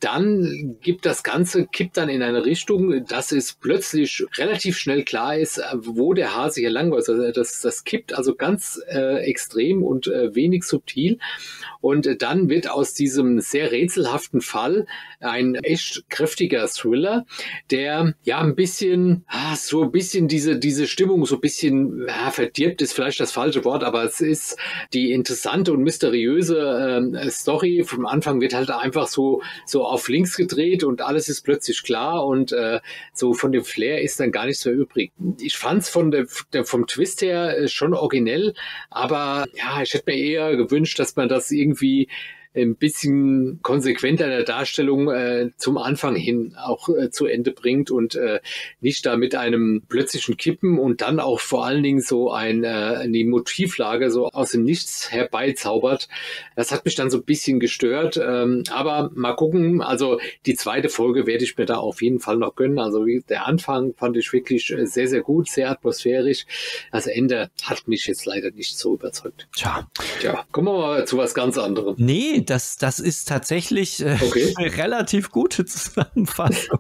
dann gibt das Ganze, kippt dann in eine Richtung, dass es plötzlich relativ schnell klar ist, wo der Hase hier lang läuft. Also das, das kippt also ganz äh, extrem und äh, wenig subtil. Und äh, dann wird aus diesem sehr rätselhaften Fall ein echt kräftiger Thriller, der ja ein bisschen, ah, so ein bisschen diese, diese Stimmung so ein bisschen ja, verdirbt ist vielleicht das falsche Wort, aber es ist die interessante und mysteriöse äh, Story. Vom Anfang wird halt einfach so, so auf links gedreht und alles ist plötzlich klar und äh, so von dem Flair ist dann gar nichts mehr übrig. Ich fand es von der, der, vom Twist her äh, schon originell, aber ja, ich hätte mir eher gewünscht, dass man das irgendwie ein bisschen konsequenter in der Darstellung äh, zum Anfang hin auch äh, zu Ende bringt und äh, nicht da mit einem plötzlichen Kippen und dann auch vor allen Dingen so ein, äh, eine Motivlage so aus dem Nichts herbeizaubert. Das hat mich dann so ein bisschen gestört, ähm, aber mal gucken, also die zweite Folge werde ich mir da auf jeden Fall noch gönnen. Also wie der Anfang fand ich wirklich sehr, sehr gut, sehr atmosphärisch. Das Ende hat mich jetzt leider nicht so überzeugt. Tja. Tja, kommen wir mal zu was ganz anderem. Nee, Das, das ist tatsächlich äh, okay. eine relativ gute Zusammenfassung.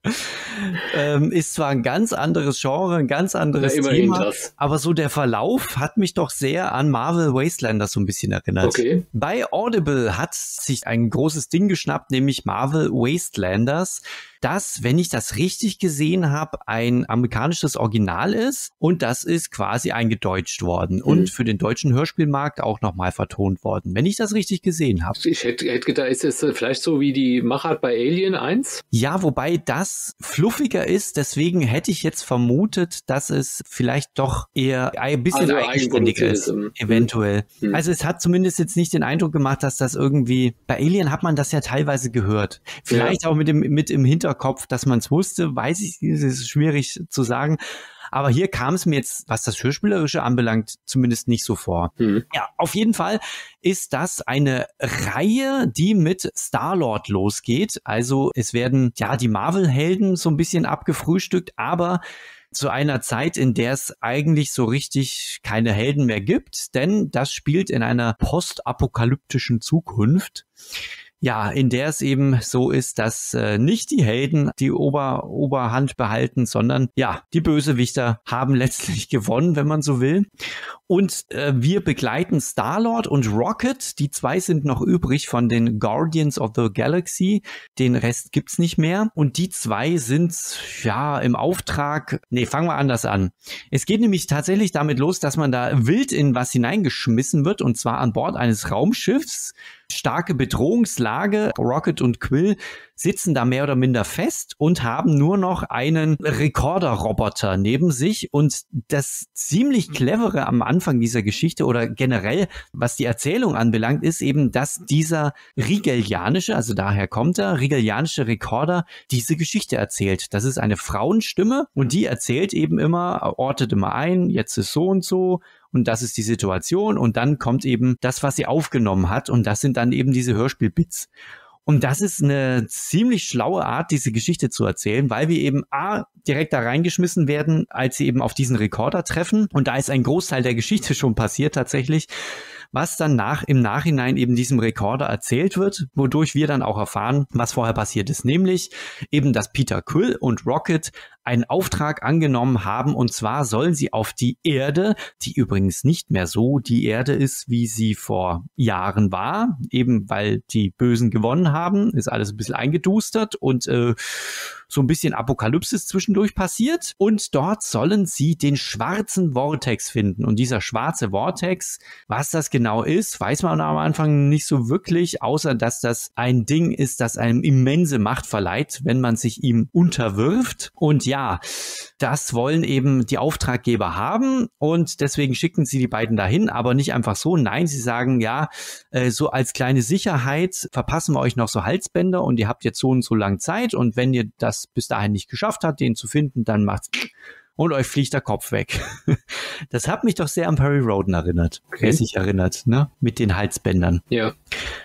ähm, ist zwar ein ganz anderes Genre, ein ganz anderes Na, Thema, das. aber so der Verlauf hat mich doch sehr an Marvel Wastelanders so ein bisschen erinnert. Okay. Bei Audible hat sich ein großes Ding geschnappt, nämlich Marvel Wastelanders, das, wenn ich das richtig gesehen habe, ein amerikanisches Original ist und das ist quasi eingedeutscht worden mhm. und für den deutschen Hörspielmarkt auch nochmal vertont worden, wenn ich das richtig gesehen habe. Ich hätte, hätte gedacht, ist es vielleicht so wie die Machart bei Alien eins? Ja, wobei das fluffiger ist, deswegen hätte ich jetzt vermutet, dass es vielleicht doch eher ein bisschen also eigenständiger ist, ist, eventuell. Mhm. Also es hat zumindest jetzt nicht den Eindruck gemacht, dass das irgendwie, bei Alien hat man das ja teilweise gehört. Vielleicht ja. auch mit dem mit im Hintergrund Kopf, dass man es wusste, weiß ich, es ist schwierig zu sagen. Aber hier kam es mir jetzt, was das Hörspielerische anbelangt, zumindest nicht so vor. Mhm. Ja, auf jeden Fall ist das eine Reihe, die mit Star-Lord losgeht. Also es werden ja die Marvel-Helden so ein bisschen abgefrühstückt, aber zu einer Zeit, in der es eigentlich so richtig keine Helden mehr gibt, denn das spielt in einer postapokalyptischen Zukunft. Ja, in der es eben so ist, dass äh, nicht die Helden die Ober Oberhand behalten, sondern ja, die Bösewichter haben letztlich gewonnen, wenn man so will. Und äh, wir begleiten Star-Lord und Rocket. Die zwei sind noch übrig von den Guardians of the Galaxy. Den Rest gibt's nicht mehr. Und die zwei sind ja im Auftrag. Nee, fangen wir anders an. Es geht nämlich tatsächlich damit los, dass man da wild in was hineingeschmissen wird, und zwar an Bord eines Raumschiffs. Starke Bedrohungslage. Rocket und Quill sitzen da mehr oder minder fest und haben nur noch einen Rekorder-Roboter neben sich. Und das ziemlich Clevere am Anfang dieser Geschichte oder generell, was die Erzählung anbelangt, ist eben, dass dieser Rigelianische, also daher kommt er, Rigelianische Rekorder, diese Geschichte erzählt. Das ist eine Frauenstimme und die erzählt eben immer, ortet immer ein, jetzt ist so und so. Und das ist die Situation und dann kommt eben das, was sie aufgenommen hat und das sind dann eben diese Hörspielbits. Und das ist eine ziemlich schlaue Art, diese Geschichte zu erzählen, weil wir eben A, direkt da reingeschmissen werden, als sie eben auf diesen Rekorder treffen. Und da ist ein Großteil der Geschichte schon passiert tatsächlich, was dann nach im Nachhinein eben diesem Rekorder erzählt wird, wodurch wir dann auch erfahren, was vorher passiert ist. Nämlich eben, dass Peter Quill und Rocket einen Auftrag angenommen haben, und zwar sollen sie auf die Erde, die übrigens nicht mehr so die Erde ist, wie sie vor Jahren war, eben weil die Bösen gewonnen haben, ist alles ein bisschen eingedustert und äh, so ein bisschen Apokalypsis zwischendurch passiert, und dort sollen sie den schwarzen Vortex finden. Und dieser schwarze Vortex, was das genau ist, weiß man am Anfang nicht so wirklich, außer dass das ein Ding ist, das einem immense Macht verleiht, wenn man sich ihm unterwirft. Und ja, das wollen eben die Auftraggeber haben und deswegen schicken sie die beiden dahin, aber nicht einfach so. Nein, sie sagen, ja, äh, so als kleine Sicherheit verpassen wir euch noch so Halsbänder und ihr habt jetzt so und so lange Zeit, und wenn ihr das bis dahin nicht geschafft habt, den zu finden, dann macht's und euch fliegt der Kopf weg. Das hat mich doch sehr an Perry Rhodan erinnert, okay. Wer sich erinnert, ne? Mit den Halsbändern. Ja.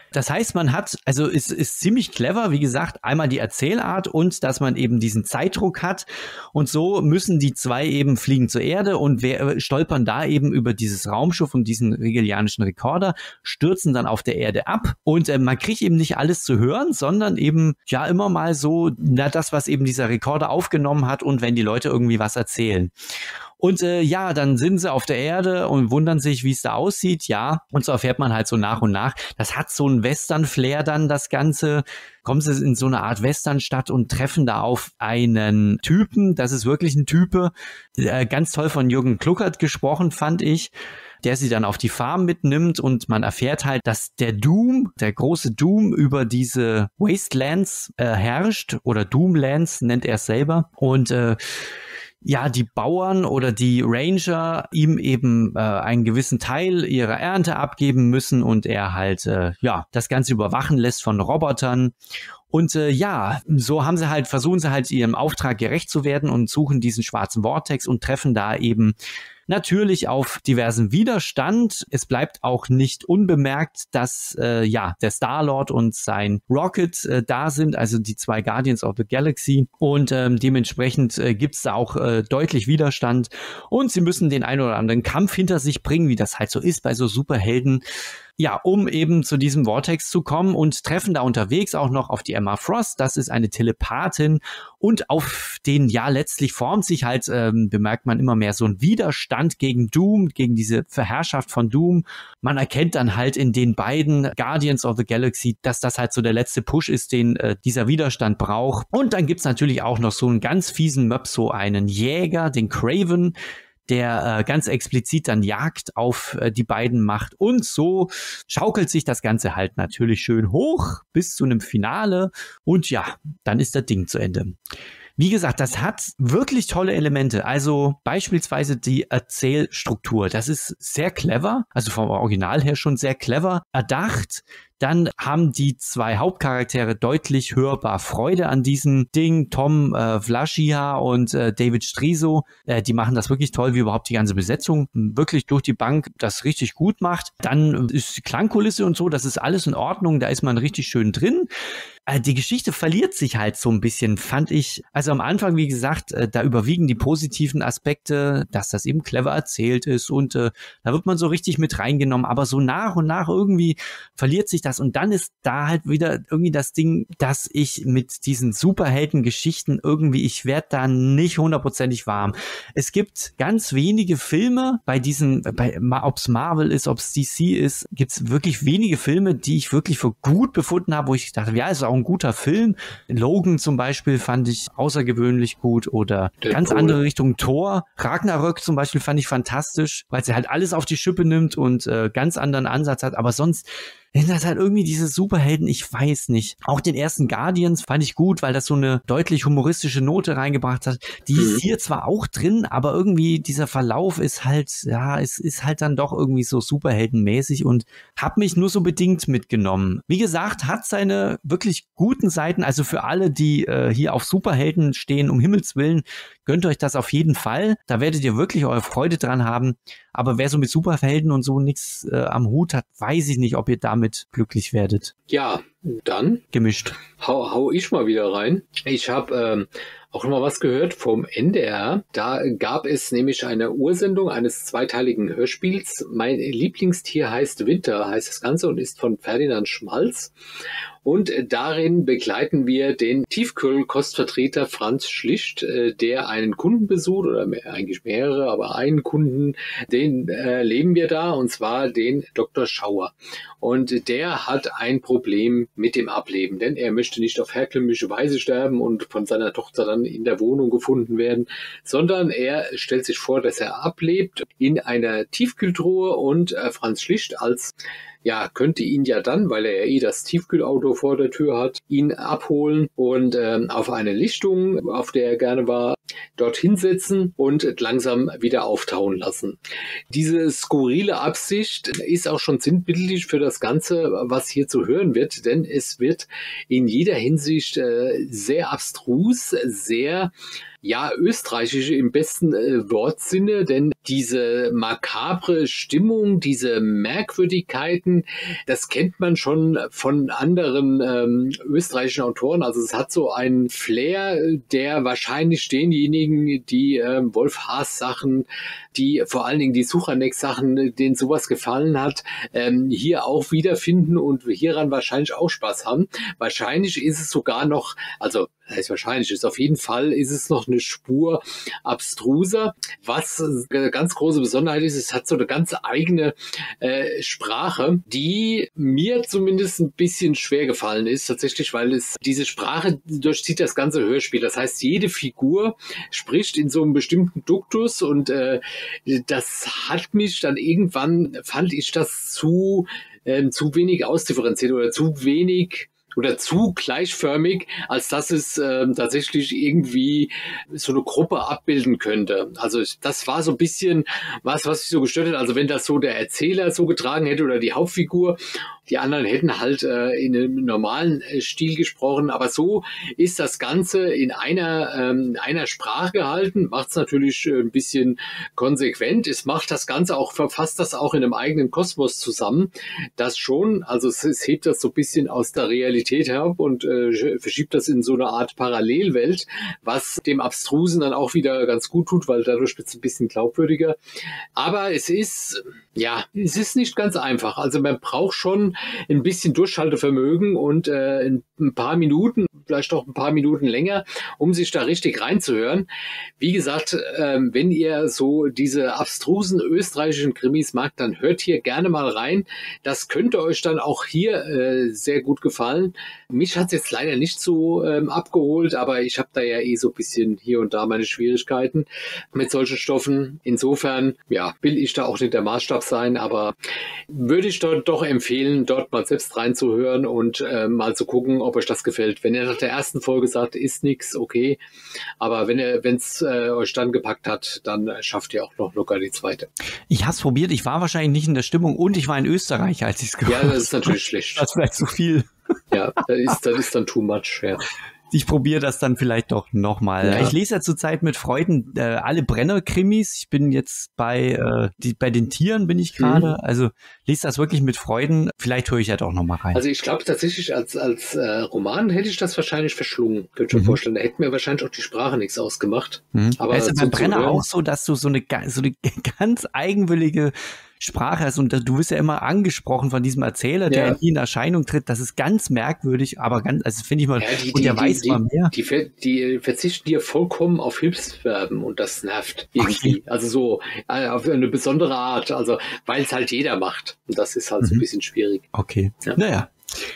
Das heißt, man hat, also es ist ziemlich clever, wie gesagt, einmal die Erzählart und dass man eben diesen Zeitdruck hat und so müssen die zwei eben fliegen zur Erde und wer, stolpern da eben über dieses Raumschiff und diesen regelianischen Rekorder, stürzen dann auf der Erde ab und äh, man kriegt eben nicht alles zu hören, sondern eben ja immer mal so, na das, was eben dieser Rekorder aufgenommen hat und wenn die Leute irgendwie was erzählen. Und äh, ja, dann sind sie auf der Erde und wundern sich, wie es da aussieht, ja. Und so erfährt man halt so nach und nach. Das hat so einen Western-Flair dann, das Ganze. Kommen sie in so eine Art Westernstadt und treffen da auf einen Typen. Das ist wirklich ein Type. Äh, ganz toll von Jürgen Kluckert gesprochen, fand ich. Der sie dann auf die Farm mitnimmt und man erfährt halt, dass der Doom, der große Doom über diese Wastelands äh, herrscht oder Doomlands nennt er es selber und äh, ja, die Bauern oder die Ranger ihm eben äh, einen gewissen Teil ihrer Ernte abgeben müssen und er halt, äh, ja, das Ganze überwachen lässt von Robotern. Und äh, ja, so haben sie halt, versuchen sie halt ihrem Auftrag gerecht zu werden und suchen diesen schwarzen Vortex und treffen da eben natürlich auf diversen Widerstand. Es bleibt auch nicht unbemerkt, dass äh, ja der Star-Lord und sein Rocket äh, da sind, also die zwei Guardians of the Galaxy. Und ähm, dementsprechend äh, gibt es da auch äh, deutlich Widerstand. Und sie müssen den einen oder anderen Kampf hinter sich bringen, wie das halt so ist bei so Superhelden. Ja, um eben zu diesem Vortex zu kommen und treffen da unterwegs auch noch auf die Emma Frost. Das ist eine Telepathin und auf den, ja, letztlich formt sich halt, ähm, bemerkt man immer mehr so ein Widerstand gegen Doom, gegen diese Verherrschaft von Doom. Man erkennt dann halt in den beiden Guardians of the Galaxy, dass das halt so der letzte Push ist, den äh, dieser Widerstand braucht. Und dann gibt's natürlich auch noch so einen ganz fiesen Möb, so einen Jäger, den Craven, der äh, ganz explizit dann Jagd auf äh, die beiden macht. Und so schaukelt sich das Ganze halt natürlich schön hoch bis zu einem Finale. Und ja, dann ist das Ding zu Ende. Wie gesagt, das hat wirklich tolle Elemente. Also beispielsweise die Erzählstruktur. Das ist sehr clever, also vom Original her schon sehr clever erdacht. Dann haben die zwei Hauptcharaktere deutlich hörbar Freude an diesem Ding. Tom äh, Vlaschia und äh, David Striso, äh, die machen das wirklich toll, wie überhaupt die ganze Besetzung wirklich durch die Bank das richtig gut macht. Dann ist die Klangkulisse und so, das ist alles in Ordnung, da ist man richtig schön drin. Äh, die Geschichte verliert sich halt so ein bisschen, fand ich. Also am Anfang, wie gesagt, äh, da überwiegen die positiven Aspekte, dass das eben clever erzählt ist und äh, da wird man so richtig mit reingenommen. Aber so nach und nach irgendwie verliert sich das. Und dann ist da halt wieder irgendwie das Ding, dass ich mit diesen Superhelden-Geschichten irgendwie, ich werde da nicht hundertprozentig warm. Es gibt ganz wenige Filme bei diesen, bei, ob es Marvel ist, ob es D C ist, gibt es wirklich wenige Filme, die ich wirklich für gut befunden habe, wo ich dachte, ja, ist auch ein guter Film. Logan zum Beispiel fand ich außergewöhnlich gut oder Der ganz cool. andere Richtung Thor. Ragnarök zum Beispiel fand ich fantastisch, weil sie halt alles auf die Schippe nimmt und äh, ganz anderen Ansatz hat, aber sonst sind das halt irgendwie diese Superhelden, ich weiß nicht. Auch den ersten Guardians fand ich gut, weil das so eine deutlich humoristische Note reingebracht hat. Die mhm. ist hier zwar auch drin, aber irgendwie dieser Verlauf ist halt, ja, es ist halt dann doch irgendwie so superheldenmäßig und hat mich nur so bedingt mitgenommen. Wie gesagt, hat seine wirklich guten Seiten, also für alle, die äh, hier auf Superhelden stehen, um Himmels Willen, gönnt euch das auf jeden Fall. Da werdet ihr wirklich eure Freude dran haben. Aber wer so mit Superhelden und so nichts äh, am Hut hat, weiß ich nicht, ob ihr damit glücklich werdet. Ja, dann gemischt. Hau, hau ich mal wieder rein. Ich habe ähm, auch noch mal was gehört vom N D R. Da gab es nämlich eine Ursendung eines zweiteiligen Hörspiels. Mein Lieblingstier heißt Winter, heißt das Ganze und ist von Ferdinand Schmalz. Und darin begleiten wir den Tiefkühlkostvertreter Franz Schlicht, der einen Kunden besucht, oder mehr, eigentlich mehrere, aber einen Kunden, den erleben wir da, und zwar den Doktor Schauer. Und der hat ein Problem mit dem Ableben, denn er möchte nicht auf herkömmliche Weise sterben und von seiner Tochter dann in der Wohnung gefunden werden, sondern er stellt sich vor, dass er ablebt in einer Tiefkühltruhe und Franz Schlicht als ja, könnte ihn ja dann, weil er ja eh das Tiefkühlauto vor der Tür hat, ihn abholen und ähm, auf eine Lichtung, auf der er gerne war, dorthin setzen und langsam wieder auftauen lassen. Diese skurrile Absicht ist auch schon sinnbildlich für das Ganze, was hier zu hören wird, denn es wird in jeder Hinsicht äh, sehr abstrus, sehr ja, österreichisch im besten äh, Wortsinne, denn diese makabre Stimmung, diese Merkwürdigkeiten, das kennt man schon von anderen ähm, österreichischen Autoren. Also es hat so einen Flair, der wahrscheinlich denjenigen, die ähm, Wolf Haas Sachen, die vor allen Dingen die Suchanek Sachen, denen sowas gefallen hat, ähm, hier auch wiederfinden und hieran wahrscheinlich auch Spaß haben. Wahrscheinlich ist es sogar noch, also das heißt wahrscheinlich, ist auf jeden Fall ist es noch eine Spur abstruser. Was eine ganz große Besonderheit ist, es hat so eine ganz eigene äh, Sprache, die mir zumindest ein bisschen schwer gefallen ist, tatsächlich, weil es diese Sprache durchzieht das ganze Hörspiel. Das heißt, jede Figur spricht in so einem bestimmten Duktus und äh, das hat mich dann irgendwann, fand ich das zu, äh, zu wenig ausdifferenziert oder zu wenig oder zu gleichförmig, als dass es äh, tatsächlich irgendwie so eine Gruppe abbilden könnte. Also das war so ein bisschen was, was mich so gestört hat. Also wenn das so der Erzähler so getragen hätte oder die Hauptfigur, die anderen hätten halt äh, in einem normalen äh, Stil gesprochen. Aber so ist das Ganze in einer, ähm, einer Sprache gehalten. Macht es natürlich äh, ein bisschen konsequent. Es macht das Ganze auch, verfasst das auch in einem eigenen Kosmos zusammen. Das schon, also es, es hebt das so ein bisschen aus der Realität herab und äh, verschiebt das in so eine Art Parallelwelt, was dem Abstrusen dann auch wieder ganz gut tut, weil dadurch wird es ein bisschen glaubwürdiger. Aber es ist, ja, es ist nicht ganz einfach. Also man braucht schon ein bisschen Durchhaltevermögen und äh, ein paar Minuten, vielleicht auch ein paar Minuten länger, um sich da richtig reinzuhören. Wie gesagt, äh, wenn ihr so diese abstrusen österreichischen Krimis mag, dann hört hier gerne mal rein. Das könnte euch dann auch hier äh, sehr gut gefallen. Mich hat es jetzt leider nicht so ähm, abgeholt, aber ich habe da ja eh so ein bisschen hier und da meine Schwierigkeiten mit solchen Stoffen. Insofern, ja, will ich da auch nicht der Maßstab sein, aber würde ich dort doch empfehlen, dort mal selbst reinzuhören und äh, mal zu gucken, ob euch das gefällt. Wenn ihr nach der ersten Folge sagt, ist nix, okay, aber wenn ihr, wenn es äh, euch dann gepackt hat, dann schafft ihr auch noch locker die zweite. Ich habe es probiert, ich war wahrscheinlich nicht in der Stimmung und ich war in Österreich, als ich es gehört habe. Ja, das ist natürlich schlecht. Das ist vielleicht zu viel. Ja, das ist, das ist dann too much, ja. Ich probiere das dann vielleicht doch nochmal. Ja. Ich lese ja zurzeit mit Freuden äh, alle Brenner-Krimis. Ich bin jetzt bei äh, die, bei den Tieren bin ich gerade. Mhm. Also lese das wirklich mit Freuden. Vielleicht höre ich ja doch nochmal rein. Also ich glaube tatsächlich, als als äh, Roman hätte ich das wahrscheinlich verschlungen. Könnte ich mir mhm. vorstellen. Da hätte mir wahrscheinlich auch die Sprache nichts ausgemacht. Mhm. Aber es ist so beim Brenner auch so, dass du so eine, so eine ganz eigenwillige Sprache hast und du wirst ja immer angesprochen von diesem Erzähler, der ja. in Erscheinung tritt. Das ist ganz merkwürdig, aber ganz, also finde ich mal, ja, die, und der die, weiß die, mal mehr. Die, die, die verzichten hier vollkommen auf Hilfsverben und das nervt irgendwie. Okay. Also so äh, auf eine besondere Art, also weil es halt jeder macht. Und das ist halt mhm. so ein bisschen schwierig. Okay, ja. Naja.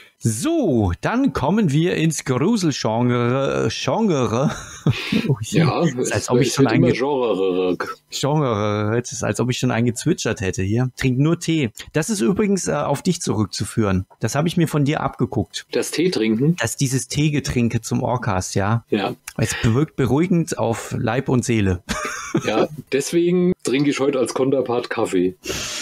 So, dann kommen wir ins Gruselgenre. Genre. Oh, ja, es ist, als ob ich schon ein Genre. Genre. Es ist, als ob ich schon eingezwitschert hätte hier. Trink nur Tee. Das ist übrigens äh, auf dich zurückzuführen. Das habe ich mir von dir abgeguckt. Das Tee trinken? Das ist dieses Teegetränke zum Orcast, ja. Ja. Es bewirkt beruhigend auf Leib und Seele. Ja, deswegen trinke ich heute als Konterpart Kaffee.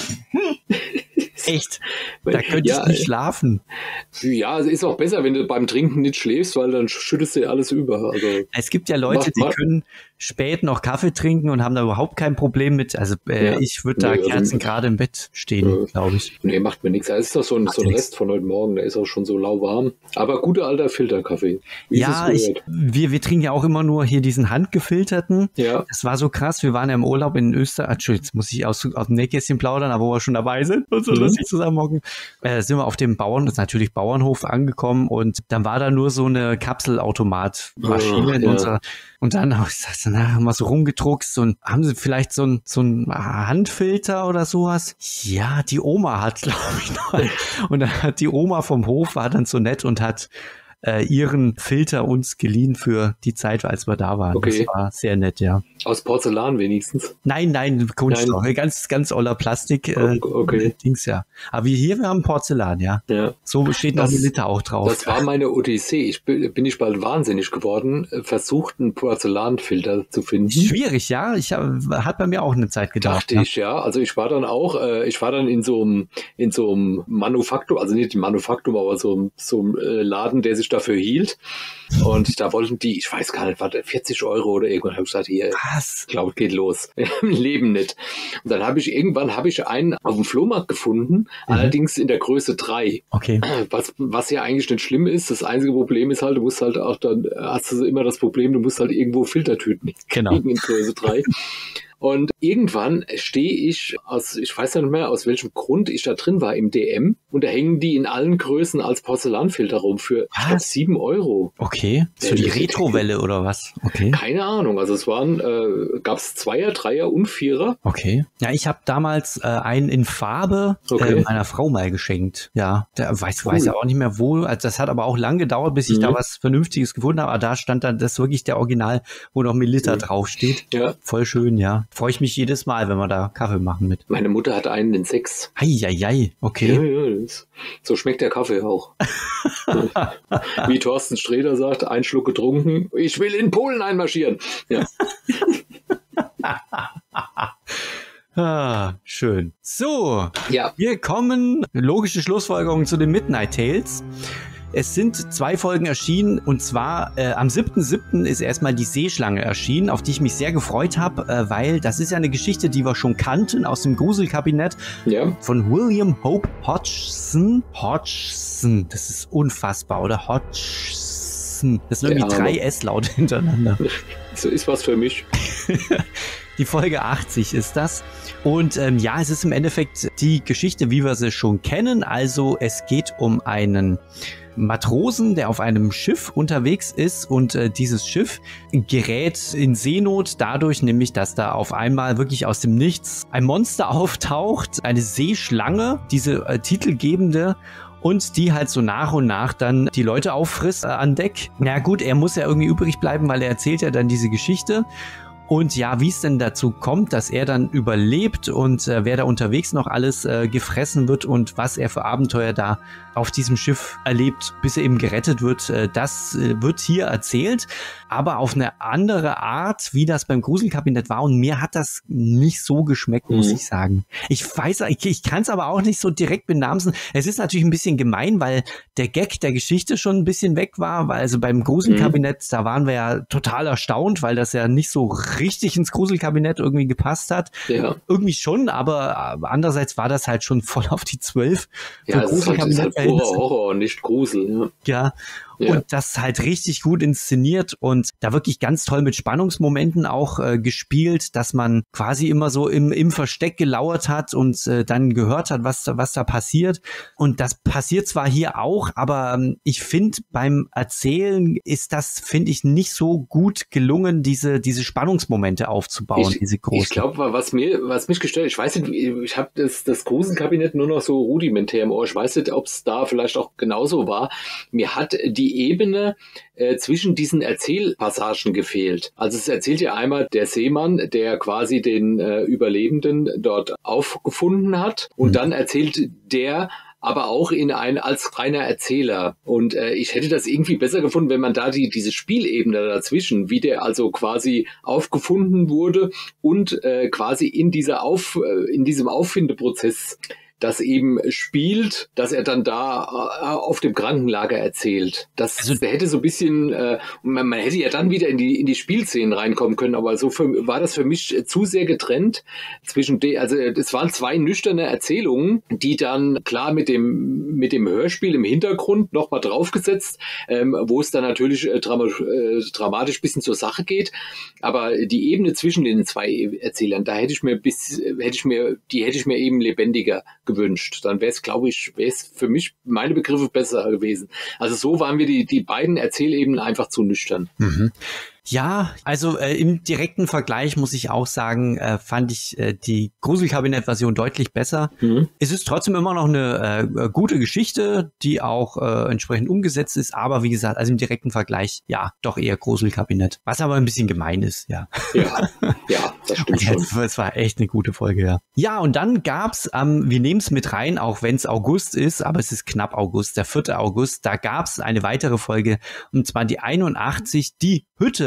Echt? Da könntest ja, du nicht schlafen. Ja, es ist auch besser, wenn du beim Trinken nicht schläfst, weil dann schüttest du ja alles über. Also, es gibt ja Leute, macht, die macht. können spät noch Kaffee trinken und haben da überhaupt kein Problem mit. Also äh, ja. ich würde da nee, Kerzen also, gerade im Bett stehen, äh, glaube ich. Nee, macht mir nichts. Es ist doch so ein, so ein Rest von heute Morgen, der ist auch schon so lauwarm. Aber guter alter Filterkaffee. Ja, ich, wir, wir trinken ja auch immer nur hier diesen handgefilterten. Ja. Das war so krass. Wir waren ja im Urlaub in Österreich. Entschuldigung, jetzt muss ich aus, aus dem Nähkästchen plaudern, aber wo wir schon dabei sind und so, mhm. dass ich zusammenhocken. Äh, sind wir auf dem Bauern, das ist natürlich Bauernhof angekommen und dann war da nur so eine Kapselautomatmaschine oh, in ja. unserer. Und dann habe ich gesagt, na, haben wir so rumgedruckst und haben sie vielleicht so ein, so ein Handfilter oder sowas? Ja, die Oma hat, glaube ich, noch. Und dann hat die Oma vom Hof, war dann so nett und hat äh, ihren Filter uns geliehen für die Zeit, als wir da waren. Okay. Das war sehr nett, ja. Aus Porzellan wenigstens? Nein, nein, Kunststoff. Nein. Ganz, ganz oller Plastik. Äh, okay. Dings, ja. Aber wir hier, wir haben Porzellan, ja. ja. So steht noch das, ein Liter auch drauf. Das war meine Odyssee. Ich bin, bin ich bald wahnsinnig geworden, versucht, einen Porzellanfilter zu finden. Schwierig, ja. Ich hab, hat bei mir auch eine Zeit gedauert. Dachte ja. ich, ja. Also ich war dann auch, äh, ich war dann in so einem, in so einem Manufaktum, also nicht im Manufaktum, aber so, so einem äh, Laden, der sich dafür hielt. Und da wollten die, ich weiß gar nicht, was, vierzig Euro oder irgendwann, habe ich gesagt, hier, was? Ich glaube, geht los. Im Leben nicht. Und dann habe ich, irgendwann habe ich einen auf dem Flohmarkt gefunden, mhm. allerdings in der Größe drei. Okay. Was, was ja eigentlich nicht schlimm ist. Das einzige Problem ist halt, du musst halt auch dann, hast du immer das Problem, du musst halt irgendwo Filtertüten genau. in Größe drei. Und irgendwann stehe ich aus, ich weiß nicht mehr, aus welchem Grund ich da drin war im D M und da hängen die in allen Größen als Porzellanfilter rum für ich glaub, sieben Euro. Okay. So die Retrowelle oder was? Okay. Keine Ahnung. Also es waren, äh, gab es Zweier, Dreier und Vierer. Okay. Ja, ich habe damals äh, einen in Farbe okay. äh, meiner Frau mal geschenkt. Ja, der weiß, cool. weiß ja auch nicht mehr wo. Also das hat aber auch lang gedauert, bis ich mhm. da was Vernünftiges gefunden habe. Aber da stand dann das wirklich der Original, wo noch Milliliter mhm. draufsteht. Ja. Voll schön, ja. Freue ich mich jedes Mal, wenn wir da Kaffee machen mit. Meine Mutter hat einen in sechs. Eieiei, okay. Ja, ja, das, so schmeckt der Kaffee auch. Wie Thorsten Sträter sagt, ein Schluck getrunken, ich will in Polen einmarschieren. Ja. Ah, schön. So, ja. wir kommen, logische Schlussfolgerung zu den Midnight Tales. Es sind zwei Folgen erschienen und zwar äh, am siebten siebten ist erstmal die Seeschlange erschienen, auf die ich mich sehr gefreut habe, äh, weil das ist ja eine Geschichte, die wir schon kannten aus dem Gruselkabinett ja. von William Hope Hodgson. Hodgson, das ist unfassbar, oder? Hodgson. Das sind irgendwie ja, drei S-Laute hintereinander. So ist was für mich. Die Folge achtzig ist das. Und ähm, ja, es ist im Endeffekt die Geschichte, wie wir sie schon kennen. Also es geht um einen Matrosen, der auf einem Schiff unterwegs ist und äh, dieses Schiff gerät in Seenot dadurch, nämlich, dass da auf einmal wirklich aus dem Nichts ein Monster auftaucht, eine Seeschlange, diese äh, titelgebende, und die halt so nach und nach dann die Leute auffrisst äh, an Deck. Na gut, er muss ja irgendwie übrig bleiben, weil er erzählt ja dann diese Geschichte. Und ja, wie es denn dazu kommt, dass er dann überlebt und äh, wer da unterwegs noch alles äh, gefressen wird und was er für Abenteuer da auf diesem Schiff erlebt, bis er eben gerettet wird, äh, das äh, wird hier erzählt, aber auf eine andere Art, wie das beim Gruselkabinett war. Und mir hat das nicht so geschmeckt, muss mhm. ich sagen. Ich weiß, ich, ich kann es aber auch nicht so direkt benamsen. Es ist natürlich ein bisschen gemein, weil der Gag der Geschichte schon ein bisschen weg war, weil also beim Gruselkabinett, mhm. da waren wir ja total erstaunt, weil das ja nicht so richtig ins Gruselkabinett irgendwie gepasst hat. Ja. Irgendwie schon, aber andererseits war das halt schon voll auf die zwölf. Ja, das ist halt, ist halt purer Horror, nicht Grusel. Ja. ja. Ja. Und das halt richtig gut inszeniert und da wirklich ganz toll mit Spannungsmomenten auch äh, gespielt, dass man quasi immer so im, im Versteck gelauert hat und äh, dann gehört hat, was, was da passiert. Und das passiert zwar hier auch, aber ähm, ich finde, beim Erzählen ist das, finde ich, nicht so gut gelungen, diese, diese Spannungsmomente aufzubauen, ich, diese großen. Ich glaube, was mir, was mich gestört, ich weiß nicht, ich habe das, das Gruselkabinett nur noch so rudimentär im Ohr. Ich weiß nicht, ob es da vielleicht auch genauso war. Mir hat die Ebene äh, zwischen diesen Erzählpassagen gefehlt. Also es erzählt ja einmal der Seemann, der quasi den äh, Überlebenden dort aufgefunden hat und mhm. dann erzählt der aber auch in ein als reiner Erzähler. Und äh, ich hätte das irgendwie besser gefunden, wenn man da die diese Spielebene dazwischen, wie der also quasi aufgefunden wurde und äh, quasi in dieser Auf äh, in diesem Auffindeprozess das eben spielt, dass er dann da äh, auf dem Krankenlager erzählt. Das also, hätte so ein bisschen, äh, man, man hätte ja dann wieder in die in die Spielszenen reinkommen können, aber so für, war das für mich zu sehr getrennt zwischen de, also es waren zwei nüchterne Erzählungen, die dann klar mit dem mit dem Hörspiel im Hintergrund noch mal draufgesetzt, ähm, wo es dann natürlich äh, drama, äh, dramatisch ein bisschen zur Sache geht, aber die Ebene zwischen den zwei Erzählern, da hätte ich mir bis hätte ich mir die hätte ich mir eben lebendiger gewünscht. Dann wäre es, glaube ich, wäre es für mich, meine Begriffe, besser gewesen. Also so waren wir die, die beiden Erzählebenen einfach zu nüchtern. Mhm. Ja, also äh, im direkten Vergleich muss ich auch sagen, äh, fand ich äh, die Gruselkabinett-Version deutlich besser. Mhm. Es ist trotzdem immer noch eine äh, gute Geschichte, die auch äh, entsprechend umgesetzt ist, aber wie gesagt, also im direkten Vergleich, ja, doch eher Gruselkabinett. Was aber ein bisschen gemein ist, ja. Ja, ja, das stimmt schon. Es war echt eine gute Folge, ja. Ja, und dann gab's, ähm, wir nehmen es mit rein, auch wenn es August ist, aber es ist knapp August, der vierte August, da gab's eine weitere Folge, und zwar die einundachtzig, die Hütte